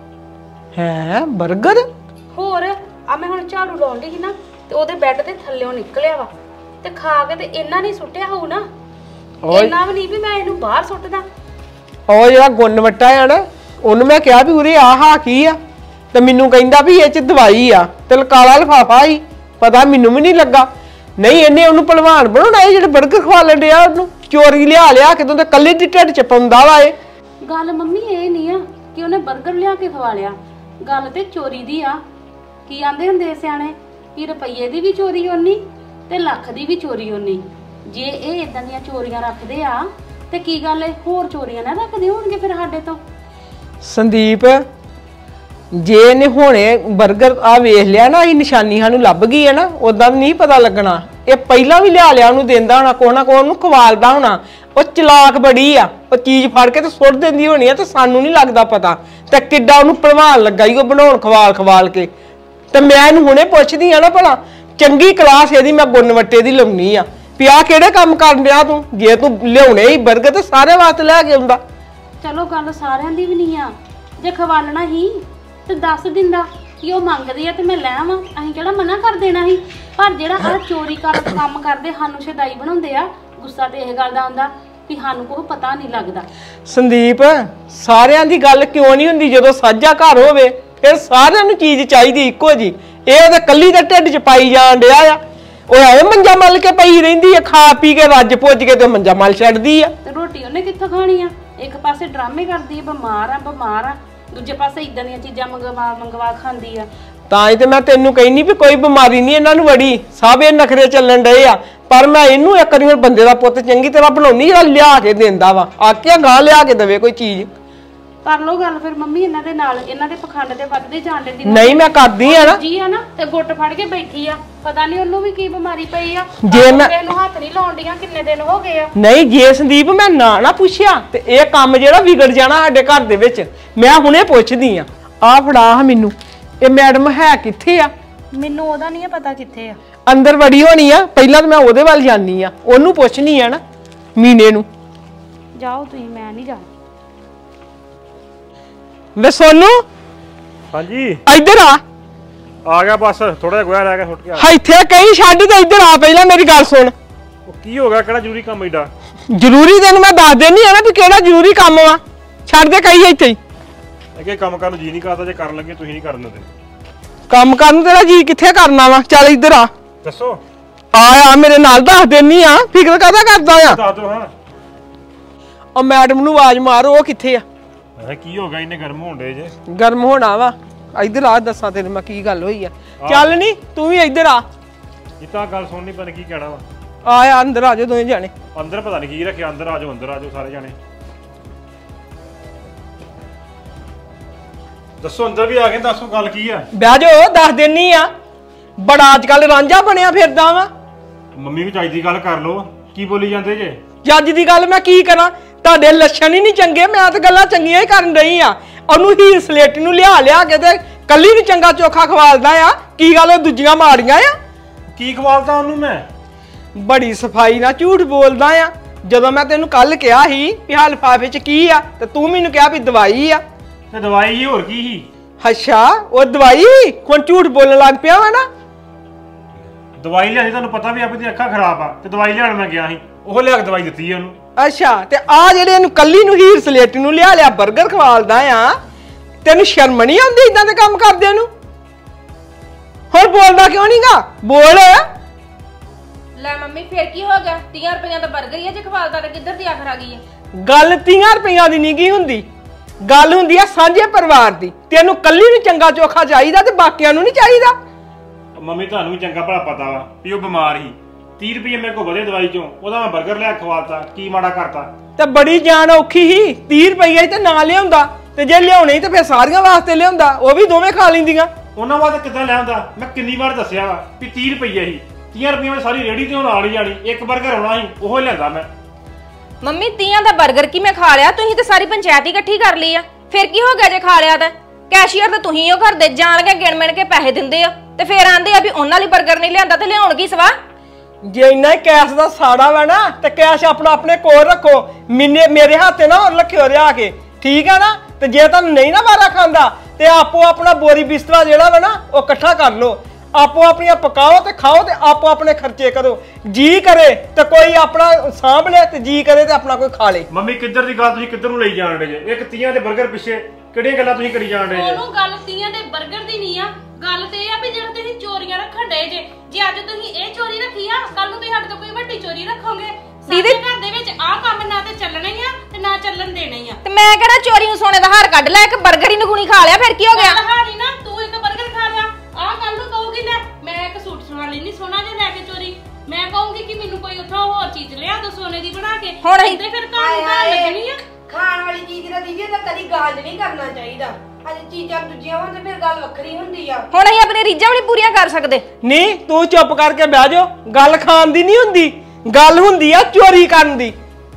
ਹੈ 버ਗਰ? ਹੋਰ ਆ ਮੈਂ ਹੁਣ ਝਾੜੂ ਲਾਉਣ ਦੀ ਸੀ ਨਾ ਤੇ ਉਹਦੇ ਬੈੱਡ ਦੇ ਥੱਲੇੋਂ ਨਿਕਲਿਆ ਵਾ ਤੇ ਖਾ ਕੇ ਤੇ ਇੰਨਾ ਨਹੀਂ ਸੁੱਟਿਆ ਹੋਊ ਨਾ, ਇੰਨਾ ਵੀ ਨਹੀਂ ਵੀ ਮੈਂ ਇਹਨੂੰ ਬਾਹਰ ਸੁੱਟਦਾ। ਉਹ ਜਿਹੜਾ ਗੁੰਨ ਵੱਟਾ ਆ ਨਾ, ਉਹਨੂੰ ਮੈਂ ਕਿਹਾ ਵੀ ਉਰੇ ਆਹ ਕੀ ਆ, ਤੇ ਮੈਨੂੰ ਕਹਿੰਦਾ ਵੀ ਇਹ ਚ ਦਵਾਈ ਆ, ਤੇ ਕਾਲਾ ਲਿਫਾਫਾ ਹੀ, ਪਤਾ ਮੈਨੂੰ ਵੀ ਨਹੀਂ ਲੱਗਾ। ਨਹੀਂ ਇਹਨੇ ਉਹਨੂੰ ਭਲਵਾਨ ਬਣਾਉਣਾ, ਇਹ ਜਿਹੜੇ 버ਗਰ ਖਵਾ ਲੈਂਦੇ ਆ ਉਹਨੂੰ ਚੋਰੀ ਲਿਆ ਕੇ ਤੇ ਕੱਲੇ ਦੀ ਢਿੱਡ ਚ ਪਾਉਂਦਾ ਵਾ। ਇਹ ਗੱਲ ਮੰਮੀ ਇਹ ਨਹੀਂ ਆ ਕਿ ਉਹਨੇ 버ਗਰ ਲਿਆ ਕੇ ਖਵਾ ਲਿਆ, ਗੱਲ ਤੇ ਚੋਰੀ ਦੀ ਆ। ਕੀ ਆਂਦੇ ਹੁੰਦੇ ਸਿਆਣੇ ਕਿ ਰੁਪਈਏ ਦੀ ਵੀ ਚੋਰੀ ਹੋਣੀ ਤੇ ਲੱਖ ਦੀ ਵੀ ਚੋਰੀ ਹੋਣੀ। ਜੇ ਇਹ ਇਦਾਂ ਦੀਆਂ ਚੋਰੀਆਂ ਰੱਖਦੇ ਆ ਤੇ ਕੀ ਗੱਲ ਹੈ, ਹੋਰ ਚੋਰੀਆਂ ਨਾ ਰੱਖਦੇ ਹੋਣਗੇ ਫਿਰ ਸਾਡੇ ਤੋਂ। ਸੰਦੀਪ, ਜੇ ਇਹਨੇ ਹੁਣੇ 버ਗਰ ਆ ਵੇਖ ਲਿਆ ਨਾ, ਇਹ ਨਿਸ਼ਾਨੀ ਸਾਨੂੰ ਲੱਭ ਗਈ ਹੈ ਨਾ, ਉਦਾਂ ਵੀ ਨਹੀਂ ਪਤਾ ਲੱਗਣਾ। ਇਹ ਪਹਿਲਾਂ ਵੀ ਲਿਆ ਉਹਨੂੰ ਦਿੰਦਾ ਹੋਣਾ, ਕੋਹ ਨਾ ਕੋਹ ਉਹਨੂੰ ਖਵਾਲਦਾ ਹੋਣਾ। ਉਹ ਚਲਾਕ ਬੜੀ ਆ, ਉਹ ਚੀਜ਼ ਫੜ ਕੇ ਤੇ ਸੁੱਟ ਦਿੰਦੀ ਹੋਣੀ ਆ ਤੇ ਸਾਨੂੰ ਨਹੀਂ ਲੱਗਦਾ ਪਤਾ। ਤੇ ਕਿੱਡਾ ਉਹਨੂੰ ਭਲਵਾਨ ਲੱਗਾ ਈ ਉਹ ਬਣਾਉਣ ਖਵਾਲ ਕੇ। ਤੇ ਮੈਂ ਇਹਨੂੰ ਹੁਣੇ ਪੁੱਛਦੀ ਆ ਨਾ, ਭਲਾ ਚੰਗੀ ਕਲਾਸ ਇਹਦੀ ਮੈਂ ਗੁੰਨ ਵੱਟੇ ਦੀ ਲਾਉਣੀ ਆ ਵੀ ਆਹ ਕਿਹੜੇ ਕੰਮ ਕਰਨ ਡਿਆ ਤੂੰ? ਜੇ ਤੂੰ ਲਿਆਉਣੇ ਹੀ 버ਗਰ ਤੇ ਸਾਰੇ ਵਾਸਤੇ ਲੈ ਕੇ ਆਉਂਦਾ। ਚਲੋ ਗੱਲ ਸਾਰਿਆਂ ਦੀ ਵੀ ਨਹੀਂ ਆ, ਜੇ ਖਵਾਲਣਾ ਹੀ ਤੇ ਦੱਸ ਦਿੰਦਾ ਕਿ ਉਹ ਮੰਗਦੇ ਆ ਤੇ ਮੈਂ ਲੈ ਆਵਾਂ, ਅਸੀਂ ਕਿਹੜਾ ਮਨਾ ਕਰ ਦੇਣਾ ਸੀ। ਪਰ ਜਿਹੜਾ ਆਹ ਚੋਰੀ ਕਰ ਕੰਮ ਕਰਦੇ ਸਾਨੂੰ ਸ਼ਦਾਈ ਬਣਾਉਂਦੇ ਆ, ਗੁੱਸਾ ਤੇ ਇਹ ਗੱਲ ਦਾ ਆਉਂਦਾ ਵੀ ਸਾਨੂੰ ਕੋਈ ਪਤਾ ਨਹੀਂ ਲੱਗਦਾ। ਸੰਦੀਪ, ਸਾਰਿਆਂ ਦੀ ਗੱਲ ਕਿਉਂ ਨਹੀਂ ਹੁੰਦੀ? ਜਦੋਂ ਸਾਂਝਾ ਘਰ ਹੋਵੇ ਫਿਰ ਸਾਰਿਆਂ ਨੂੰ ਚੀਜ਼ ਚਾਹੀਦੀ ਇੱਕੋ ਜੀ। ਇਹ ਉਹਦੇ ਕੱਲੀ ਦੇ ਢਿੱਡ 'ਚ ਪਾਈ ਜਾਣ ਡਿਆ ਆ। ਉਹ ਐਵੇਂ ਮੰਜਾ ਮੱਲ ਕੇ ਪਈ ਰਹਿੰਦੀ ਆ, ਖਾ ਪੀ ਕੇ ਰੱਜ ਪੁੱਜ ਕੇ ਤੇ ਮੰਜਾ ਮੱਲ ਛੱਡਦੀ ਆ। ਤੇ ਰੋਟੀ ਉਹਨੇ ਕਿੱਥੋਂ ਖਾਣੀ ਆ? ਇੱਕ ਪਾਸੇ ਡਰਾਮੇ ਕਰਦੀ ਆ ਬਿਮਾਰ ਆ, ਦੂਜੇ ਪਾਸੇ ਇਦਾਂ ਦੀਆਂ ਚੀਜ਼ਾਂ ਮੰਗਵਾ ਖਾਂਦੀ ਆ। ਤਾਂ ਹੀ ਤੇ ਮੈਂ ਤੈਨੂੰ ਕਹਿੰਨੀ ਵੀ ਕੋਈ ਬਿਮਾਰੀ ਨਹੀਂ ਇਹਨਾਂ ਨੂੰ ਵੜੀ, ਸਭ ਇਹ ਨਖਰੇ ਚੱਲਣ ਡਏ ਆ। ਪਰ ਮੈਂ ਇਹਨੂੰ ਇੱਕ ਵਾਰੀ ਬੰਦੇ ਦਾ ਪੁੱਤ ਚੰਗੀ ਤਰ੍ਹਾਂ ਬਣਾਉਣੀ, ਜਿਹੜਾ ਲਿਆ ਕੇ ਦਿੰਦਾ ਵਾ, ਆਕਿਆ ਗਾਂ ਲਿਆ ਕੇ ਦੇਵੇ ਕੋਈ ਚੀਜ਼। ਕਰ ਲੋ ਗੱਲ ਫਿਰ ਮੰਮੀ ਇਹਨਾਂ ਦੇ ਨਾਲ, ਇਹਨਾਂ ਦੇ ਪਖੰਡ ਦੇ ਵੱਧਦੇ ਜਾਣ ਦੇ ਦਿਨ। ਨਹੀਂ ਮੈਂ ਕਰਦੀ ਆ ਨਾ ਜੀ ਆ ਨਾ ਤੇ ਗੁੱਟ ਫੜ ਕੇ ਬੈਠੀ ਆ, ਪਤਾ ਨਹੀਂ ਉਹਨੂੰ ਵੀ ਕੀ ਬਿਮਾਰੀ ਪਈ ਆ। ਜੇ ਮੈਂ ਇਹਨੂੰ ਹੱਥ ਨਹੀਂ ਲਾਉਣ ਡੀਆਂ, ਕਿੰਨੇ ਦਿਨ ਹੋ ਗਏ ਆ। ਨਹੀਂ, ਜੇ ਸੰਦੀਪ ਮੈਂ ਨਾ ਪੁੱਛਿਆ ਤੇ ਇਹ ਕੰਮ ਜਿਹੜਾ ਵਿਗੜ ਜਾਣਾ ਸਾਡੇ ਘਰ ਦੇ ਵਿੱਚ। ਮੈਂ ਹੁਣੇ ਪੁੱਛਦੀ ਆ। ਆ ਫੜਾ ਮੈਨੂੰ, ਇਹ ਮੈਡਮ ਹੈ ਕਿੱਥੇ ਆ? ਮੈਨੂੰ ਉਹਦਾ ਨਹੀਂ ਪਤਾ ਕਿੱਥੇ ਆ। ਅੰਦਰ ਵੜੀ ਹੋਣੀ ਆ, ਪਹਿਲਾਂ ਤਾਂ ਮੈਂ ਉਹਦੇ ਵੱਲ ਜਾਨੀ ਆ, ਉਹਨੂੰ ਪੁੱਛਣੀ ਆ ਨਾ, ਮੀਨੇ ਨੂੰ। ਜਾਓ ਤੁਸੀਂ, ਮੈਂ ਨਹੀਂ ਜਾਣਾ। ਵੇ ਸੋਨੂ, ਹਾਂਜੀ ਇੱਧਰ ਆ ਗਿਆ, ਬਸ ਥੋੜਾ ਜਿਹਾ ਗੋਇਆ ਰਹਿ ਗਿਆ, ਸੁੱਟ ਕੇ ਆ। ਇੱਥੇ ਕहीं ਛੱਡ ਤੇ ਇੱਧਰ ਆ, ਪਹਿਲਾਂ ਮੇਰੀ ਗੱਲ ਸੁਣ। ਉਹ ਕੀ ਹੋ ਗਿਆ? ਕਿਹੜਾ ਜ਼ਰੂਰੀ ਕੰਮ ਏਡਾ? ਜ਼ਰੂਰੀ ਤੈਨੂੰ ਮੈਂ ਦੱਸ ਦੇਣੀ ਆ ਨਾ ਵੀ ਕਿਹੜਾ ਜ਼ਰੂਰੀ ਕੰਮ ਵਾ। ਛੱਡ ਦੇ ਕਹੀਂ ਇੱਥੇ ਹੀ। ਅੱਗੇ ਕੰਮ ਕਰਨ ਨੂੰ ਜੀ ਨਹੀਂ ਕਰਦਾ, ਜੇ ਕਰਨ ਲੱਗੇ ਤੁਸੀਂ ਨਹੀਂ ਕਰਨ ਦਿੰਦੇ। ਕੰਮ ਕਰਨ ਨੂੰ ਤੇਰਾ ਜੀ ਕਿੱਥੇ ਕਰਨਾ ਵਾ? ਚੱਲ ਇੱਧਰ ਆ, ਦੱਸੋ। ਆ ਮੇਰੇ ਨਾਲ ਦੱਸ ਦੇਣੀ ਆ, ਫਿਕਰ ਕਾਹਦਾ ਕਰਦਾ ਆ? ਦੱਸ ਦਿਓ। ਹਾਂ ਉਹ ਮੈਡਮ ਨੂੰ ਆਵਾਜ਼ ਮਾਰ, ਉਹ ਕਿੱਥੇ ਆ? ਕੀ ਹੋ ਗਿਆ? ਇੰਨੇ ਗਰਮ ਹੋਣ ਡੇ ਜੇ। ਗਰਮ ਹੋਣਾ ਵਾ, ਇੱਧਰ ਆ, ਦੱਸਾਂ ਤੈਨੂੰ ਮੈਂ ਕੀ ਗੱਲ ਹੋਈ ਆ। ਚੱਲ ਨੀ ਤੂੰ ਵੀ ਇੱਧਰ ਆ। ਇਹ ਤਾਂ ਗੱਲ ਸੁਣਨੀ, ਪਤਾ ਕੀ ਕਹਿਣਾ ਵਾ। ਆ ਅੰਦਰ ਆ ਜਾਓ ਦੋਵੇਂ ਜਾਣੇ। ਅੰਦਰ ਪਤਾ ਨਹੀਂ ਕੀ ਰੱਖਿਆ, ਅੰਦਰ ਆ ਜਾਓ, ਅੰਦਰ ਆ ਜਾਓ ਸਾਰੇ ਜਾਣੇ। ਦੱਸੋ, ਅੰਦਰ ਵੀ ਆ ਗਏ, ਦੱਸੋ ਗੱਲ ਕੀ ਆ? ਬਹਿ ਜਾਓ, ਦੱਸ ਦੇਣੀ ਆ। ਬੜਾ ਅੱਜ ਕੱਲ ਰਾਂਝਾ ਬਣਿਆ ਫਿਰਦਾ ਵਾ। ਮੰਮੀ ਵੀ ਚੱਜ ਦੀ ਗੱਲ ਕਰ ਲੋ, ਕੀ ਬੋਲੀ ਜਾਂਦੇ ਜੇ? ਜੱਜ ਦੀ ਗੱਲ ਮੈਂ ਕੀ ਕਰਾਂ? ਤੁਹਾਡੇ ਲੱਛਣ ਹੀ ਨਹੀਂ ਚੰਗੇ, ਮੈਂ ਤਾਂ ਗੱਲਾਂ ਚੰਗੀਆਂ ਹੀ ਕਰਨ ਰਹੀ ਆ। ਉਹਨੂੰ ਹੀਰ ਸਲੇਟੀ ਨੂੰ ਲਿਆ ਕੇ ਤੇ ਕੱਲੀ ਨੂੰ ਚੰਗਾ ਚੋਖਾ ਖਵਾਲਦਾ ਆ। ਕੀ ਗੱਲ ਉਹ ਦੂਜੀਆਂ ਮਾੜੀਆਂ ਆ? ਕੀ ਖਵਾਲਦਾ ਉਹਨੂੰ ਮੈਂ? ਬੜੀ ਸਫਾਈ ਨਾਲ ਝੂਠ ਬੋਲਦਾ ਆ। ਜਦੋਂ ਮੈਂ ਤੈਨੂੰ ਕੱਲ ਕਿਹਾ ਸੀ ਵੀ ਆਹ ਲਿਫਾਫੇ 'ਚ ਕੀ ਆ, ਤੇ ਤੂੰ ਮੈਨੂੰ ਕਿਹਾ ਵੀ ਦਵਾਈ ਆ। ਤੇ ਦਵਾਈ ਹੀ, ਹੋਰ ਕੀ ਸੀ? ਅੱਛਾ, ਉਹ ਦਵਾਈ ਹੁਣ ਝੂਠ ਬੋਲਣ ਲੱਗ ਪਿਆ ਵਾ ਨਾ। ਦਵਾਈ ਲਿਆਣੀ, ਤੁਹਾਨੂੰ ਪਤਾ ਵੀ ਆਪਣੀ ਅੱਖਾਂ ਖਰਾਬ ਆ, ਤੇ ਦਵਾਈ ਲਿਆਣ ਮੈਂ ਗਿਆ ਸੀ, ਉਹ ਲਿਆ ਕੇ ਦਵਾਈ ਦਿੱਤੀ ਉਹਨੂੰ। ਅੱਛਾ, ਤੇ ਆ ਜਿਹੜੇ ਇਹਨੂੰ ਕੱਲੀ ਨੂੰ ਹੀਰ ਸਲੇਟੀ ਨੂੰ ਲਿਆ 버ਗਰ ਖਵਾਲਦਾ ਆ, ਤੈਨੂੰ ਸ਼ਰਮ ਨਹੀਂ ਆਉਂਦੀ ਇਦਾਂ ਦੇ ਕੰਮ ਕਰਦਿਆਂ ਨੂੰ? ਹੁਣ ਬੋਲਦਾ ਕਿਉਂ ਨਹੀਂਗਾ? ਬੋਲ। ਲੈ ਮੰਮੀ ਫੇਰ ਕੀ ਹੋ ਗਿਆ? 30 ਰੁਪਈਆਂ ਦਾ 버ਗਰ ਹੀ ਆ, ਜੇ ਖਵਾਲਦਾ ਤਾਂ ਕਿੱਧਰ ਦੀ ਆਖਰ ਆ ਗਈ ਹੈ? ਗੱਲ 30 ਰੁਪਈਆਂ ਦੀ ਨਹੀਂ ਗੀ ਹੁੰਦੀ, ਗੱਲ ਹੁੰਦੀ ਆ ਸਾਂਝੇ ਪਰਿਵਾਰ ਦੀ। ਤੈਨੂੰ ਕੱਲੀ ਨੂੰ ਚੰਗਾ ਚੋਖਾ ਚਾਹੀਦਾ ਤੇ ਬਾਕੀਆਂ ਨੂੰ ਨਹੀਂ ਚਾਹੀਦਾ। ਮੰਮੀ ਤੁਹਾਨੂੰ ਵੀ ਚੰਗਾ ਭਲਾ ਪਤਾ ਵਾ ਵੀ ਉਹ ਬਿਮਾਰ ਸੀ, 30 ਰੁਪਏ ਮੇਰੇ ਕੋਲ ਵਧੇ ਦਵਾਈ ਚੋਂ, ਉਹਦਾ ਮੈਂ 버ਗਰ ਲਿਆ ਖਵਾਤਾ, ਕੀ ਮਾੜਾ ਕਰਤਾ? ਤੇ ਬੜੀ ਜਾਨ ਔਖੀ ਸੀ, 30 ਰੁਪਏ ਤੇ ਨਾ ਲਿਆਉਂਦਾ, ਤੇ ਜੇ ਲਿਆਉਣੇ ਤੇ ਫਿਰ ਸਾਰੀਆਂ ਵਾਸਤੇ ਲਿਆਉਂਦਾ, ਉਹ ਵੀ ਦੋਵੇਂ ਖਾ ਲੈਂਦੀਆਂ। ਉਹਨਾਂ ਵਾਸਤੇ ਕਿੱਦਾਂ ਲਿਆਉਂਦਾ? ਮੈਂ ਕਿੰਨੀ ਵਾਰ ਦੱਸਿਆ ਵਾ ਵੀ 30 ਰੁਪਏ ਹੀ, 30 ਰੁਪਏ ਵਿੱਚ ਸਾਰੀ ਰੇੜੀ ਤੇ ਹੁਣ ਆ ਨਹੀਂ ਜਾਣੀ, ਇੱਕ 버ਗਰ ਆਉਣਾ ਸੀ, ਉਹ ਹੀ ਲਿਆਂਦਾ ਮੈਂ। ਮੰਮੀ 30 ਦਾ 버ਗਰ ਕੀ ਮੈਂ ਖਾ ਲਿਆ? ਤੁਸੀਂ ਤੇ ਸਾਰੀ ਪੰਚਾਇਤ ਹੀ ਇਕੱਠੀ ਕਰ ਲਈ ਆ, ਫਿਰ ਕੀ ਹੋ ਗਿਆ ਜੇ ਖਾ ਲਿਆ ਤਾਂ? ਕੈਸ਼ੀਅਰ ਤਾਂ ਤੁਸੀਂ ਹੋ, ਘਰ ਦੇ ਜਾਣ ਕੇ ਗਿਣ ਮਿਣ ਕੇ ਪੈਸੇ ਦਿੰਦੇ ਆ, ਤੇ ਫਿਰ ਆਂਦੇ ਆ ਵੀ ਉਹਨਾਂ ਲਈ 버ਗਰ ਨਹੀਂ ਲਿਆਂਦਾ, ਤੇ ਲਿਆਉਣ ਕੀ ਸਵਾ? ਜੇ ਇੰਨਾ ਹੀ ਕੈਸ਼ ਦਾ ਸਾੜਾ ਵਾ ਨਾ ਤੇ ਕੈਸ਼ ਆਪਣਾ ਆਪਣੇ ਕੋਲ ਰੱਖੋ, ਮੇਰੇ ਹੱਥੇ ਨਾ ਰੱਖਿਓ ਰਿਆ ਕੇ, ਠੀਕ ਆ ਨਾ? ਤੇ ਜੇ ਤੁਹਾਨੂੰ ਨਹੀਂ ਨਾ ਵਾਰਾ ਖਾਂਦਾ ਤੇ ਆਪੋ ਆਪਣਾ ਬੋਰੀ ਬਿਸਤਰਾ ਜਿਹੜਾ ਵਾ ਨਾ ਉਹ ਇਕੱਠਾ ਕਰ ਲਓ, ਆਪੋ ਆਪਣੀਆਂ ਪਕਾਓ ਤੇ ਖਾਓ ਤੇ ਆਪੋ ਆਪਣੇ ਖਰਚੇ ਕਰੋ। ਜੀ ਕਰੇ ਤੇ ਕੋਈ ਆਪਣਾ ਸਾਂਭ ਲੈ ਤੇ ਜੀ ਕਰੇ ਤੇ ਆਪਣਾ ਕੋਈ ਖਾ ਲੇ। ਮੰਮੀ ਕਿੱਧਰ ਦੀ ਗੱਲ ਤੁਸੀਂ ਕਿੱਧਰ ਨੂੰ ਲਈ ਜਾਣ ਡੇ ਜੇ? ਇੱਕ 30 ਦੇ 버ਗਰ ਪਿੱਛੇ ਕਿਹੜੀਆਂ ਗੱਲਾਂ ਤੁਸੀਂ ਕਰੀ ਜਾਣ ਡੇ ਜੇ? ਉਹਨੂੰ ਗੱਲ 30 ਦੇ 버ਗਰ ਦੀ ਨਹੀਂ ਆ, ਗੱਲ ਤੇ ਇਹ ਆ ਵੀ ਜਿਹੜਾ ਤੁਸੀਂ ਚੋਰੀਆਂ ਰੱਖਣ ਡੇ ਜੇ, ਜੇ ਅੱਜ ਤੁਸੀਂ ਇਹ ਚੋਰੀ ਰੱਖੀ ਆ, ਕੱਲ ਨੂੰ ਤੁਸੀਂ ਸਾਡੇ ਤੋਂ ਕੋਈ ਵੱਡੀ ਚੋਰੀ ਰੱਖੋਗੇ। ਸਾਡੇ ਘਰ ਦੇ ਵਿੱਚ ਆਹ ਕੰਮ ਨਾ ਤੇ ਚੱਲਣਾ ਹੀ ਆ ਤੇ ਨਾ ਚੱਲਣ ਦੇਣਾ ਹੀ ਆ। ਤੇ ਮੈਂ ਕਿਹੜਾ ਚੋਰੀ ਨੂੰ ਸੋਨੇ ਦਾ ਹਾਰ ਕੱਢ ਲਿਆ, ਇੱਕ 버ਗਰ ਹੀ ਨਗੂਣੀ ਖਾ ਲਿਆ, ਫਿਰ ਕੀ ਹੋ ਗਿਆ? ਹਾਰੀ ਨਾ ਤੂੰ ਇੱਕ 버ਗਰ ਖਾ ਲਿਆ, ਆਹ ਕੱਲ ਨੂੰ ਕਹੂਗੀ ਲੈ ਮੈਂ ਇੱਕ ਸੂਟ ਸਵਾ ਲੈਣੀ ਸੋਨਾ ਜੇ ਲੈ ਕੇ ਚੋਰੀ, ਮੈਂ ਕਹੂੰਗੀ ਕਿ ਮੈਨੂੰ ਕੋਈ ਉੱਥੋਂ ਹੋਰ ਚੀਜ਼ ਲਿਆ ਦੋ ਸੋਨੇ ਦੀ ਬਣਾ ਕੇ, ਹੁਣ ਤੇ ਫਿਰ ਕਾਹਨੂੰ ਘਰ ਲੱਗਣੀ ਆ? ਖਾਣ ਵਾਲੀ ਚੀਜ਼ ਦਾ ਦੀਦੀ ਤਾਂ ਕਦੀ ਗਾਜ ਨਹੀਂ ਕਰਨਾ ਚਾਹੀਦਾ। ਅੱਜ ਚੀਜ਼ਾਂ ਦੂਜੀਆਂ ਹੋਣ ਤੇ ਫਿਰ ਗੱਲ ਵੱਖਰੀ ਹੁੰਦੀ ਆ। ਹੁਣ ਅਸੀਂ ਆਪਣੀ ਰੀਝਾਂ ਵੀ ਨਹੀਂ ਪੂਰੀਆਂ ਕਰ ਸਕਦੇ। ਨਹੀਂ ਤੂੰ ਚੁੱਪ ਕਰਕੇ ਬਹਿ ਜਾ, ਗੱਲ ਖਾਣ ਦੀ ਨਹੀਂ ਹੁੰਦੀ, ਗੱਲ ਹੁੰਦੀ ਆ ਚੋਰੀ ਕਰਨ ਦੀ।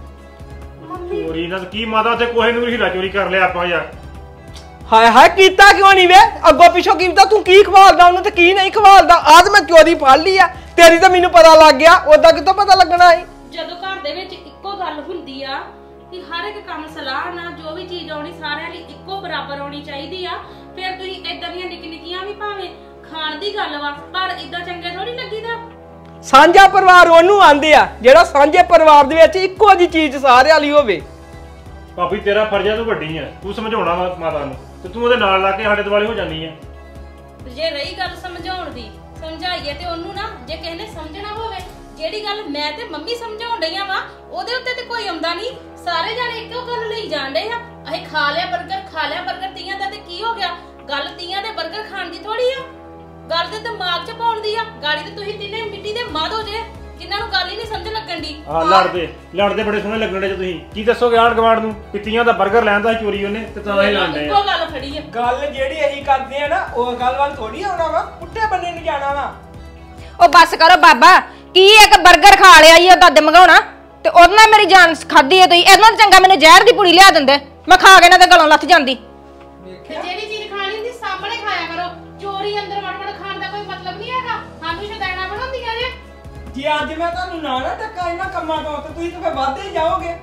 ਚੋਰੀ ਨਾਲ ਕੀ ਮਾਤਾ ਤੇ ਕੋਹੇ ਨੂੰ ਹੀਰਾ ਚੋਰੀ ਕਰ ਲਿਆ ਆਪਾਂ ਯਾਰ। ਹਾਏ ਹਾਏ ਕੀਤਾ ਕਿਉਂ ਨਹੀਂ ਵੇ? ਅੱਗੋਂ ਪਿੱਛੋਂ ਕੀਤਾ ਤੂੰ, ਕੀ ਖਵਾਲਦਾ ਉਹਨੂੰ ਤੇ ਕੀ ਨਹੀਂ ਖਵਾਲਦਾ? ਆਜ ਮੈਂ ਚੋਰੀ ਫੜ ਲਈ ਆ, ਤੇਰੀ ਤਾਂ ਮੈਨੂੰ ਪਤਾ ਲੱਗ ਗਿਆ, ਉਹਦਾ ਕਿੱਥੋਂ ਪਤਾ ਲੱਗਣਾ ਸੀ? ਜਦੋਂ ਘਰ ਦੇ ਵਿੱਚ ਇੱਕੋ ਗੱਲ ਹੁੰਦੀ ਆ ਕਿ ਹਰ ਇੱਕ ਕੰਮ ਸਲਾਹ ਨਾਲ ਜੋ ਵੀ ਚੀਜ਼ ਆਉਣੀ ਸਾਰਿਆਂ ਲਈ ਇੱਕੋ ਬਰਾਬਰ ਆਉਣੀ ਚਾਹੀਦੀ ਆ, ਫਿਰ ਤੁਸੀਂ ਇਦਾਂ ਦੀਆਂ ਨਿੱਕੀਆਂ ਵੀ ਭਾਵੇਂ ਖਾਣ ਦੀ ਗੱਲ ਵਾ, ਪਰ ਇਦਾਂ ਚੰਗੇ ਥੋੜੀ ਲੱਗੀਦਾ। ਸਾਂਝਾ ਪਰਿਵਾਰ ਉਹਨੂੰ ਆਂਦੇ ਆ ਜਿਹੜਾ ਸਾਂਝੇ ਪਰਿਵਾਰ ਦੇ ਵਿੱਚ ਇੱਕੋ ਜਿਹੀ ਚੀਜ਼ ਸਾਰਿਆਂ ਲਈ ਹੋਵੇ। ਭਾਬੀ ਤੇਰਾ ਫਰਜ਼ ਆ, ਤੂੰ ਵੱਡੀ ਆ, ਤੂੰ ਸਮਝਾਉਣਾ ਵਾ ਮਾਤਾ ਨੂੰ, ਤੇ ਤੂੰ ਉਹਦੇ ਨਾਲ ਲਾ ਕੇ ਸਾਡੇ ਦੁਆਲੇ ਹੋ ਜਾਂਦੀ ਆ। ਜੇ ਰਹੀ ਗੱਲ ਸਮਝਾਉਣ ਦੀ, ਸਮਝਾਈਏ ਤੇ ਉਹਨੂੰ ਨਾ, ਜੇ ਕਿਸੇ ਨੇ ਸਮਝਣਾ ਹੋਵੇ, ਜਿਹੜੀ ਗੱਲ ਮੈਂ ਤੇ ਮੰਮੀ ਸਮਝਾਉਣ ਡਈਆਂ ਵਾ ਉਹਦੇ ਉੱਤੇ ਤੇ ਕੋਈ ਆਉਂਦਾ ਨਹੀਂ, ਸਾਰੇ ਜਾਣੇ ਇੱਕੋ ਗੱਲ ਲਈ ਜਾਣ ਡੇ ਆ। ਅਸੀਂ ਖਾ ਲਿਆ 버ਗਰ, ਖਾ ਲਿਆ 버ਗਰ 30 ਦਾ, ਤੇ ਕੀ ਹੋ ਗਿਆ? ਗੱਲ 30 ਦੇ 버ਗਰ ਖਾਣ ਦੀ ਥੋੜੀ ਆ, ਗੱਲ ਤੇ ਦਿਮਾਗ 'ਚ ਪਾਉਣ ਦੀ ਆ। ਗਾੜੀ ਤੇ ਤੁਸੀਂ ਤਿੰਨੇ ਮਿੱਟੀ ਦੇ ਮੱਧ ਹੋ ਜੇ, ਜਿਨ੍ਹਾਂ ਨੂੰ ਗੱਲ ਹੀ ਨਹੀਂ ਸਮਝ ਲੱਗਣ ਦੀ। ਹਾਂ ਲੜਦੇ ਬੜੇ ਸੋਹਣੇ ਲੱਗਣ ਡੇ ਜੇ ਤੁਸੀਂ। ਕੀ ਦੱਸੋਗੇ ਆਂਢ ਗੁਆਂਢ ਨੂੰ ਕਿ 30 ਦਾ 버ਗਰ ਲੈਂਦਾ ਚੋਰੀ ਉਹਨੇ ਤੇ ਤਾਂ ਹੀ ਲਾਂਦੇ ਇੱਕੋ ਗੱਲ ਫੜੀ ਆ। ਗੱਲ ਜਿਹੜੀ ਅਸੀਂ ਕਰਦੇ ਆ ਨਾ ਉਹ ਗੱਲ ਵੱਲ ਥੋੜੀ ਆਉਣਾ ਵਾ, ਪੁੱਠੇ ਬੰਨੇ ਨੂੰ ਜਾਣਾ ਵਾ। ਉਹ ਬੱਸ ਕਰੋ ਬਾਬਾ, ਕੀ ਇੱਕ 버ਗਰ ਖਾ ਲਿਆ ਈ ਉਹ ਦੱਦ ਮੰਗਾਉਣਾ, ਤੇ ਉਹਦੇ ਨਾਲ ਮੇਰੀ ਜਾਨ ਖਾਦੀ ਹੈ ਤੁਸੀਂ। ਇਹਨਾਂ ਤੋਂ ਚੰਗਾ ਮੈਨੂੰ ਜ਼ਹਿਰ ਦੀ ਪੁੜੀ ਲਿਆ ਦਿੰਦੇ, ਮੈਂ ਖਾ ਕੇ ਇਹਨਾਂ ਦੇ ਗਲੋਂ ਲੱਥ ਜਾਂਦੀ। ਜਿਹੜੀ ਚੀਜ਼ ਖਾਣੀ ਹੁੰਦੀ ਸਾਹਮਣੇ ਖਾਇਆ ਕਰੋ, ਚੋਰੀ ਅੰਦਰ ਵੜ ਖਾਣ ਦਾ ਕੋਈ ਮਤਲਬ ਨਹੀਂ ਹੈਗਾ। ਸਾਨੂੰ ਸ਼ੈਤਾਨਾ ਬਣਾਉਂਦੀਆਂ ਜੇ। ਜੇ ਅੱਜ ਮੈਂ ਤੁਹਾਨੂੰ ਨਾ ਟੱਕਾ ਇਹਨਾਂ ਕੰਮਾਂ ਤੋਂ ਤੇ ਤੁਸੀਂ ਤਾਂ ਫਿਰ ਵੱਧਦੇ ਹੀ ਜਾਓਗੇ।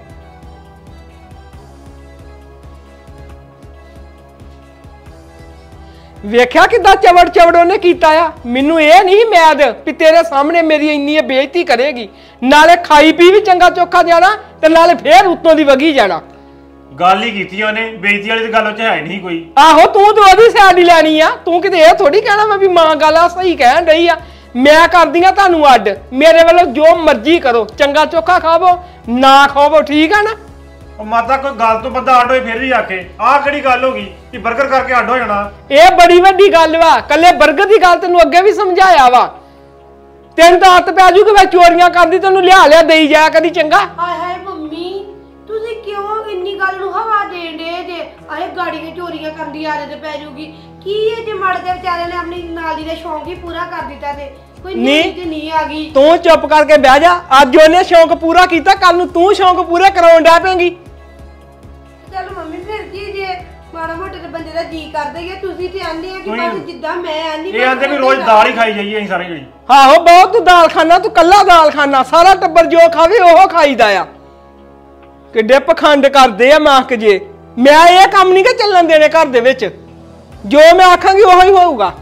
ਵੇਖਿਆ ਕਿੱਦਾਂ ਚਵੜ ਉਹਨੇ ਕੀਤਾ ਆ? ਮੈਨੂੰ ਇਹ ਨਹੀਂ ਮੈਦ ਵੀ ਤੇਰੇ ਸਾਹਮਣੇ ਮੇਰੀ ਇੰਨੀ ਬੇਇੱਜ਼ਤੀ ਕਰੇਗੀ, ਨਾਲੇ ਖਾਈ ਪੀ ਵੀ ਚੰਗਾ ਚੋਖਾ ਜਾਣਾ ਤੇ ਨਾਲੇ ਫੇਰ ਉੱਤੋਂ ਦੀ ਵਗੀ ਜਾਣਾ। ਗੱਲ ਹੀ ਕੀਤੀ ਉਹਨੇ, ਬੇਇੱਜ਼ਤੀ ਵਾਲੀ ਤੇ ਗੱਲ ਉਹ 'ਚ ਹੈ ਨਹੀਂ ਕੋਈ। ਆਹੋ ਤੂੰ ਤਾਂ ਉਹਦੀ ਸਿਆਣੀ ਲੈਣੀ ਆ, ਤੂੰ ਕਿਤੇ ਇਹ ਥੋੜੀ ਕਹਿਣਾ ਮੈਂ ਵੀ ਮਾਂ ਗੱਲ ਆ ਸਹੀ ਕਹਿਣ ਰਹੀ ਆ। ਮੈਂ ਕਰਦੀ ਆ ਤੁਹਾਨੂੰ ਅੱਡ, ਮੇਰੇ ਵੱਲੋਂ ਜੋ ਮਰਜ਼ੀ ਕਰੋ, ਚੰਗਾ ਚੋਖਾ ਖਾਵੋ ਨਾ ਖਾਵੋ, ਠੀਕ ਆ ਨਾ? ਉਹ ਮਾਤਾ ਕੋਈ ਗੱਲ ਤੋਂ ਬੰਦਾ ਅੱਡ ਹੋਏ ਫਿਰ ਵੀ ਆਖੇ ਆਹ ਕਿਹੜੀ ਗੱਲ ਹੋ ਗਈ ਕਿ 버ਗਰ ਕਰਕੇ ਅੱਡ ਹੋ ਜਾਣਾ? ਇਹ ਬੜੀ ਵੱਡੀ ਗੱਲ ਵਾ। ਕੱਲੇ 버ਗਰ ਦੀ ਗੱਲ ਤੈਨੂੰ ਅੱਗੇ ਵੀ ਸਮਝਾਇਆ ਵਾ, ਤੈਨੂੰ ਤਾਂ ਆਦਤ ਪੈ ਜੂ ਕਿ ਮੈਂ ਚੋਰੀਆਂ ਕਰਦੀ, ਤੈਨੂੰ ਲਿਆ ਦੇਈ ਜਾਇਆ ਕਦੀ ਚੰਗਾ। ਹਾਏ ਹਾਏ ਮੰਮੀ, ਤੁਸੀਂ ਕਿਉਂ ਇੰਨੀ ਗੱਲ ਨੂੰ ਹਵਾ ਦੇਣ ਦੇ ਜੇ? ਆਏ ਗਾੜੀਆਂ ਚੋਰੀਆਂ ਕਰਨ ਦੀ ਆਦਤ ਪੈ ਜੂਗੀ ਕੀ? ਇਹ ਜੇ ਮੜ ਦੇ ਵਿਚਾਰੇ ਨੇ ਆਪਣੀ ਨਾਲੀ ਦਾ ਸ਼ੌਂਕ ਹੀ ਪੂਰਾ ਕਰ ਦਿੱਤਾ ਤੇ ਕੋਈ ਨੀਂਦ ਨਹੀਂ ਆ ਗਈ। ਤੂੰ ਚੁੱਪ ਕਰਕੇ ਬਹਿ ਜਾ, ਅੱਜ ਉਹਨੇ ਸ਼ੌਂਕ ਪੂਰਾ ਕੀਤਾ, ਕੱਲ ਨੂੰ ਤੂੰ ਸ਼ੌਂਕ ਪੂਰੇ ਕਰਾਉਣ ਡੈ ਪੈਂਗੀ। ਚਲ ਮੰਮੀ ਫਿਰ ਕੀ, ਜੇ ਮਾੜਾ ਮੋਟਾ ਤੇ ਬੰਦੇ ਦਾ ਜੀ ਕਰਦਾ ਹੀ ਆ, ਤੁਸੀਂ ਤੇ ਆਂਦੇ ਆ ਕਿ ਬਸ ਜਿੱਦਾਂ ਮੈਂ ਆਂਦੀ ਇਹ ਆਂਦੇ ਵੀ ਰੋਜ਼ ਦਾਲ ਹੀ ਖਾਈ ਜਾਈਏ ਅਸੀਂ ਸਾਰੇ ਜਣੇ। ਆਹੋ ਬਹੁਤ ਤੂੰ ਦਾਲ ਖਾਣਾ, ਤੂੰ ਕੱਲਾ ਦਾਲ ਖਾਣਾ, ਸਾਰਾ ਟੱਬਰ ਜੋ ਖਾਵੇ ਉਹ ਖਾਈਦਾ ਆ। ਕਿੱਡੇ ਪਖੰਡ ਕਰਦੇ ਆ ਮਾਕ ਜੇ। ਮੈਂ ਇਹ ਕੰਮ ਨਹੀਂ ਕਿ ਚੱਲਣ ਦੇਣੇ ਘਰ ਦੇ ਵਿੱਚ, ਜੋ ਮੈਂ ਆਖਾਂਗੀ ਉਹੀ ਹੋਊਗਾ।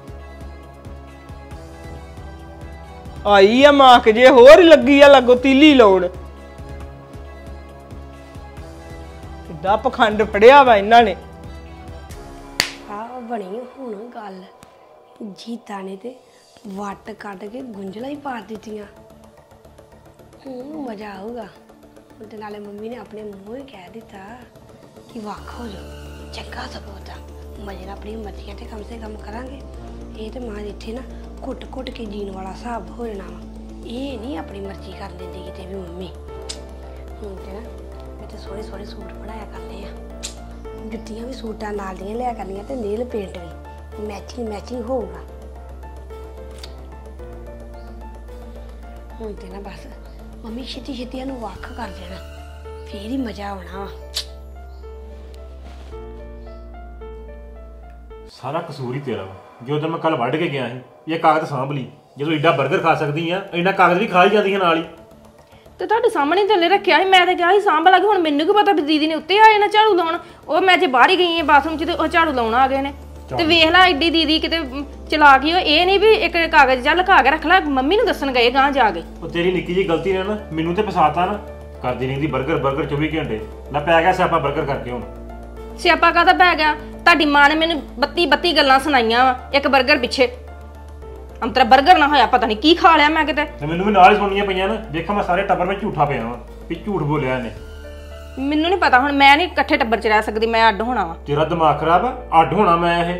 ਆਈ ਆ ਮਾਕ ਜੇ, ਹੋਰ ਲੱਗੀ ਆ ਲੱਗੋ ਤੀਲੀ ਲਾਉਣ। ਕਿੱਡਾ ਪਖੰਡ ਫੜਿਆ ਵਾ ਇਹਨਾਂ ਨੇ। ਆ ਬਣੀ ਹੁਣ ਗੱਲ, ਜੀਤਾ ਨੇ ਤੇ ਵੱਟ ਕੱਢ ਕੇ ਗੁੰਝਲਾਂ ਹੀ ਪਾ ਦਿੱਤੀਆਂ। ਮਜ਼ਾ ਆਊਗਾ। ਤੇ ਨਾਲੇ ਮੰਮੀ ਨੇ ਆਪਣੇ ਮੂੰਹੋਂ ਹੀ ਕਹਿ ਦਿੱਤਾ ਕਿ ਵੱਖ ਹੋ ਜਾਓ, ਚੰਗਾ ਸਬੂਤ ਆ। ਮਜ਼ੇ ਨਾਲ ਆਪਣੀ ਮਰਜ਼ੀਆਂ ਤੇ ਕਮ ਸੇ ਕਮ ਕਰਾਂਗੇ। ਇਹ ਤੇ ਮਾਂ ਇੱਥੇ ਨਾ ਘੁੱਟ ਘੁੱਟ ਕੇ ਜੀਣ ਵਾਲਾ ਹਿਸਾਬ ਹੋ ਜਾਣਾ ਵਾ। ਇਹ ਨਹੀਂ ਆਪਣੀ ਮਰਜ਼ੀ ਕਰ ਲੈਂਦੀ ਕਿਤੇ ਵੀ ਮੰਮੀ। ਹੁਣ ਤੇ ਨਾ ਮੈਂ ਤੇ ਸੋਹਣੇ ਸੋਹਣੇ ਸੂਟ ਬਣਾਇਆ ਕਰਨੇ ਆ, ਜੁੱਤੀਆਂ ਵੀ ਸੂਟਾਂ ਨਾਲ ਦੀਆਂ ਲਿਆ ਕਰਨੀਆਂ ਤੇ ਨੇਲ ਪੇਂਟ ਵੀ ਮੈਚਿੰਗ ਹੋਊਗਾ। ਹੁਣ ਤੇ ਨਾ ਬਸ ਮੰਮੀ ਛੇਤੀ ਨੂੰ ਵੱਖ ਕਰ ਦੇਣਾ, ਫੇਰ ਹੀ ਮਜ਼ਾ ਆਉਣਾ ਵਾ। ਸਾਰਾ ਕਸੂਰ ਹੀ ਤੇਰਾ ਵਾ। ਜਦੋਂ ਮੈਂ ਕੱਲ ਵੱਢ ਕੇ ਗਿਆ ਸੀ ਇਹ ਕਾਗਜ਼ ਸਾਂਭ ਲਈ, ਜਦੋਂ ਏਡਾ 버ਗਰ ਖਾ ਸਕਦੀ ਆ ਇੰਨਾ ਕਾਗਜ਼ ਵੀ ਖਾ ਹੀ ਜਾਂਦੀ ਹੈ ਨਾਲ ਹੀ। ਤੇ ਤੁਹਾਡੇ ਸਾਹਮਣੇ ਥੱਲੇ ਰੱਖਿਆ ਸੀ, ਮੈਂ ਤਾਂ ਕਿਹਾ ਸੀ ਸਾਂਭ ਲੱਗ। ਹੁਣ ਮੈਨੂੰ ਕੀ ਪਤਾ ਵੀ ਦੀਦੀ ਨੇ ਉੱਤੇ ਆਏ ਨਾ ਝਾੜੂ ਲਾਉਣ। ਉਹ ਮੈਂ ਜੇ ਬਾਹਰ ਹੀ ਗਈ ਆ ਬਾਥਰੂਮ 'ਚ ਤੇ ਉਹ ਝਾੜੂ ਲਾਉਣ ਆ ਗਏ ਨੇ। ਤੇ ਵੇਖ ਲੈ ਐਡੀ ਦੀਦੀ ਕਿਤੇ ਚਲਾ ਗਈ। ਉਹ ਇਹ ਨਹੀਂ ਵੀ ਇੱਕ ਕਾਗਜ਼ ਜਾਂ ਲੁਕਾ ਕੇ ਰੱਖ ਲੈ, ਮੰਮੀ ਨੂੰ ਦੱਸਣ ਗਏ ਗਾਂ ਜਾ ਕੇ। ਉਹ ਤੇਰੀ ਨਿੱਕੀ ਜਿਹੀ ਗਲਤੀ ਨੇ ਨਾ ਮੈਨੂੰ ਤੇ ਫਸਾਤਾ ਨਾ, ਕਰਦੀ ਰਹਿੰਦੀ 버ਗਰ 24 ਘੰਟੇ। ਨਾ ਪੈ ਗਿਆ ਸਿਆਪਾ 버ਗਰ ਕਰਕੇ। ਹੁਣ ਸਿਆਪਾ ਕਾਹਦਾ ਪੈ ਗਿਆ? ਤੁਹਾਡੀ ਮਾਂ ਨੇ ਮੈਨੂੰ 32 ਗੱਲਾਂ ਸੁਣਾਈਆਂ ਵਾ ਇੱਕ 버ਗਰ ਪਿੱਛੇ। ਅੰਤਰਾ 버ਗਰ ਨਾ ਹੋਇਆ ਪਤਾ ਨਹੀਂ ਕੀ ਖਾ ਲਿਆ ਮੈਂ ਕਿਤੇ। ਤੇ ਮੈਨੂੰ ਵੀ ਨਾਲ ਹੀ ਸੁਣਨੀਆਂ ਪਈਆਂ ਨਾ। ਦੇਖਾਂ ਮੈਂ ਸਾਰੇ ਟੱਬਰ ਵਿੱਚ ਝੂਠਾ ਪਿਆ ਵਾਂ ਵੀ ਝੂਠ ਬੋਲਿਆ ਇਹਨੇ। ਮੈਨੂੰ ਨਹੀਂ ਪਤਾ, ਹੁਣ ਮੈਂ ਨਹੀਂ ਇਕੱਠੇ ਟੱਬਰ 'ਚ ਰਹਿ ਸਕਦੀ, ਮੈਂ ਅੱਡ ਹੋਣਾ ਵਾ। ਤੇਰਾ ਦਿਮਾਗ ਖਰਾਬ ਆ? ਅੱਡ ਹੋਣਾ ਮੈਂ ਇਹ?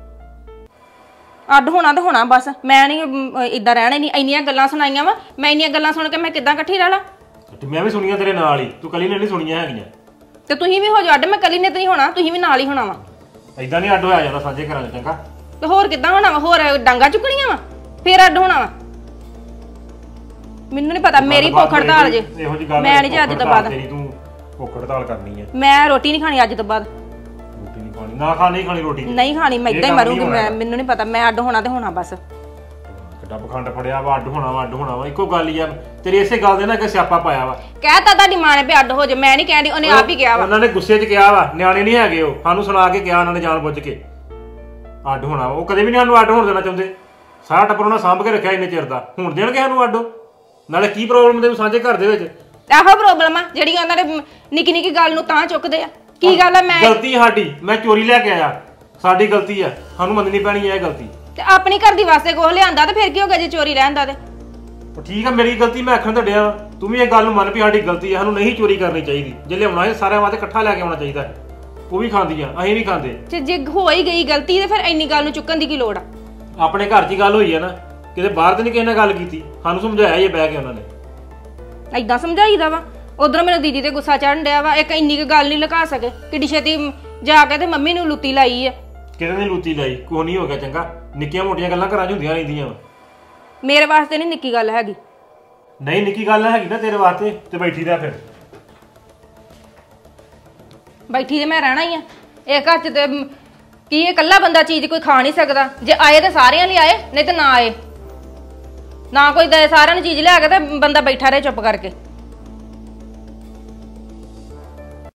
ਅੱਡ ਹੋਣਾ ਤਾਂ ਹੋਣਾ ਬਸ। ਮੈਂ ਨਹੀਂ ਇਦਾਂ ਰਹਿਣਾ ਨਹੀਂ। ਇੰਨੀਆਂ ਗੱਲਾਂ ਸੁਣਾਈਆਂ ਵਾ, ਮੈਂ ਇੰਨੀਆਂ ਗੱਲਾਂ ਸੁਣ ਕੇ ਮੈਂ ਕਿੱਦਾਂ ਇਕੱਠੀ ਰਹਿ ਲਾ? ਤੇ ਮੈਂ ਵੀ ਸੁਣੀਆਂ ਤੇਰੇ ਨਾਲ ਹੀ, ਤੂੰ ਕੱਲੀ ਨੇ ਨਹੀਂ ਸੁਣੀਆਂ ਹੈਗੀਆਂ। ਤੇ ਤੁਸੀਂ ਵੀ ਹੋ ਜਾਓ ਅੱਡ, ਮੈਂ ਕੱਲੀ ਨੇ ਤਾਂ ਨਹੀਂ ਹੋਣਾ, ਤੁਸੀਂ ਵੀ ਨਾਲ ਹੀ ਹੋਣਾ ਵਾ। ਏਦਾਂ ਨਹੀਂ ਅੱਡ ਹੋਇਆ ਜਾਂਦਾ ਸਾਂਝੇ ਘਰਾਂ 'ਚ, ਚੰਗਾ? ਤੇ ਹੋਰ ਕਿੱਦਾਂ ਹੋਣਾ ਵਾ? ਹੋਰ ਡਾਂਗਾ ਚੁੱਕਣੀਆਂ ਵਾ ਫੇਰ ਅੱਡ ਹੋਣਾ ਵਾ? ਮੈਨੂੰ ਨਹੀਂ ਪਤਾ, ਮੇਰੀ ਭੁੱਖ ਹੜਤਾਲ ਜੇ। ਇਹੋ ਜੀ ਗੱਲ ਮੈਂ ਨਹੀਂ ਜੇ ਅੱਜ ਤੋਂ ਬਾਅਦ ਤੇਰੀ ਤੂੰ ਭੁੱਖ ਹੜਤਾਲ ਕਰਨੀ ਹੈ। ਮੈਂ ਰੋਟੀ ਨਹੀਂ ਖਾਣੀ ਅੱਜ ਤੋਂ ਬਾਅਦ। ਰੋਟੀ ਨਹੀਂ ਖਾਣੀ? ਨਾ ਖਾ, ਨਹੀਂ ਖਾਣੀ ਰੋਟੀ? ਨਹੀਂ ਖਾਣੀ, ਮੈਂ ਇਦਾਂ ਹੀ ਮਰੂੰਗੀ। ਮੈਨੂੰ ਨਹੀਂ ਪਤਾ, ਮੈਂ ਅੱਡ ਹੋਣਾ ਤੇ ਹੋਣਾ ਬਸ। ਕਿੱਡਾ ਪਖੰਡ ਫੜਿਆ ਵਾ, ਅੱਡ ਹੋਣਾ ਵਾ, ਅੱਡ ਹੋਣਾ ਵਾ। ਇੱਕੋ ਗੱਲ ਹੀ ਆ ਤੇਰੀ, ਇਸੇ ਗੱਲ ਦੇ ਨਾ ਕਿ ਸਿਆਪਾ ਪਾਇਆ ਵਾ। ਕਹਿਤਾ ਤੁਹਾਡੀ ਮਾਂ ਨੇ ਵੀ ਅੱਡ ਹੋ ਜਾ, ਮੈਂ ਨਹੀਂ ਕਹਿੰਦੀ, ਉਹਨੇ ਆਪ ਹੀ ਕਿਹਾ ਵਾ। ਉਹਨਾਂ ਨੇ ਗੁੱਸੇ 'ਚ ਕਿਹਾ ਵਾ, ਨਿਆਣੇ ਨਹੀਂ ਹੈਗੇ ਉਹ, ਸਾਨੂੰ ਸੁਣਾ ਕੇ ਕਿਹਾ ਉਹਨਾਂ ਨੇ ਜਾਣ ਬੁੱਝ ਕੇ ਅੱਡ ਹੋਣਾ ਵਾ। ਉਹ ਕਦੇ ਵੀ ਨਹੀਂ ਸਾਨੂੰ ਅੱਡ ਹੋਣ ਦੇਣਾ ਚਾਹੁੰਦੇ। ਸਾਰਾ ਟੱਬਰ ਉਹਨਾਂ ਸਾਂਭ ਕੇ ਰੱਖਿਆ ਇੰਨੇ ਚਿਰ ਦਾ, ਹੁਣ ਦੇਣਗੇ ਸਾਨੂੰ ਅੱਡ? ਨਾਲੇ ਕੀ ਪ੍ਰੋਬਲਮ ਦੇ ਸਾਂਝੇ ਘਰ ਦੇ ਵਿੱਚ? ਇਹੋ ਪ੍ਰੋਬਲਮ ਆ ਜਿਹੜੀ ਉਹਨਾਂ ਨੇ ਨਿੱਕੀ ਗੱਲ ਨੂੰ ਤਾਂ ਚੁੱਕਦੇ ਆ। ਕੀ ਗੱਲ ਆ? ਮੈਂ ਗਲਤੀ ਸਾਡੀ, ਮੈਂ ਚੋਰੀ ਲੈ ਕੇ ਆਇਆ, ਸਾਡੀ ਗਲਤੀ ਆ, ਸਾਨੂੰ ਮੰਨਣੀ ਪੈਣੀ ਹੈ ਇਹ ਗਲਤੀ। ਤੇ ਆਪਣੀ ਘਰ ਦੀ ਵਾਸਤੇ ਕੋਹ ਲਿਆਂਦਾ ਤੇ ਫਿਰ ਕੀ ਹੋ ਗਿਆ ਜੇ ਚੋਰੀ ਰਹਿੰਦਾ ਤੇ? ਠੀਕ ਆ, ਮੇਰੀ ਗਲਤੀ, ਮੈਂ ਆਖਣ ਤੁਹਾਡਿਆ ਵਾ। ਤੂੰ ਵੀ ਇਹ ਗੱਲ ਨੂੰ ਮੰਨ ਵੀ ਸਾਡੀ ਗਲਤੀ ਆ, ਸਾਨੂੰ ਨਹੀਂ ਚੋਰੀ ਕਰਨੀ ਚਾਹੀਦੀ। ਜੇ ਲਿਆਉਣਾ ਹੈ ਸਾਰਿਆਂ ਵਾਸਤੇ ਇਕੱਠਾ ਲੈ ਕੇ ਆਉਣਾ ਚਾਹੀਦਾ ਹੈ। ਉਹ ਵੀ ਖਾਂਦੀਆਂ, ਅਸੀਂ ਨਹੀਂ ਖਾਂਦੇ। ਤੇ ਜੇ ਹੋ ਹੀ ਗਈ ਗਲਤੀ ਤੇ ਫਿਰ ਇੰਨੀ ਗੱਲ ਨੂੰ ਚੁੱਕਣ ਦੀ ਕੀ ਲੋੜ ਆ? ਆਪਣੇ ਘਰ 'ਚ ਹੀ ਗੱਲ ਹੋਈ ਹੈ ਨਾ, ਕਿਤੇ ਬਾਹਰ ਤੇ ਨਹੀਂ ਕਿਸੇ ਨਾਲ ਗੱਲ ਕੀਤੀ। ਸਾਨੂੰ ਸਮਝਾਇਆ ਇਹ ਬਹਿ ਕੇ ਉਹਨਾਂ ਨੇ। ਏਦਾਂ ਸਮਝਾਈਦਾ ਵਾ? ਉਧਰੋਂ ਮੈਨੂੰ ਦੀਦੀ ਤੇ ਗੁੱਸਾ ਚੜਨ ਡਿਆ ਵਾ। ਇੱਕ ਇੰਨੀ ਕੁ ਗੱਲ ਨਹੀਂ ਲੁਕਾ ਸਕੇ, ਕਿੱਡੀ ਛੇਤੀ ਜਾ ਕੇ ਤੇ ਮੰਮੀ ਨੂੰ ਲੁੱਤੀ ਲਾਈ ਆ। ਕਿਤੇ ਨੇ ਲੂਤੀ ਲਾਈ? ਕੋਈ ਨਹੀਂ ਹੋ ਗਿਆ, ਚੰਗਾ? ਨਿੱਕੀਆਂ ਮੋਟੀਆਂ ਗੱਲਾਂ ਘਰਾਂ 'ਚ ਹੁੰਦੀਆਂ ਰਹਿੰਦੀਆਂ ਵਾ। ਮੇਰੇ ਵਾਸਤੇ ਨਹੀਂ ਨਿੱਕੀ ਗੱਲ ਹੈਗੀ। ਨਹੀਂ ਨਿੱਕੀ ਗੱਲ ਹੈਗੀ ਨਾ ਤੇਰੇ ਵਾਸਤੇ, ਤੇ ਬੈਠੀ ਰਹਿ ਫਿਰ। ਬੈਠੀ ਤੇ ਮੈਂ ਰਹਿਣਾ ਹੀ ਆ। ਇਹ ਘਰ 'ਚ ਤੇ ਕੀ ਇਕੱਲਾ ਬੰਦਾ ਚੀਜ਼ ਕੋਈ ਖਾ ਨਹੀਂ ਸਕਦਾ? ਜੇ ਆਏ ਤੇ ਸਾਰਿਆਂ ਲਈ ਆਏ, ਨਹੀਂ ਤੇ ਨਾ ਆਏ। ਨਾ ਕੋਈ ਦੇ ਸਾਰਿਆਂ ਨੂੰ ਚੀਜ਼ ਲਿਆ ਕੇ ਤੇ ਬੰਦਾ ਬੈਠਾ ਰਹੇ ਚੁੱਪ ਕਰਕੇ।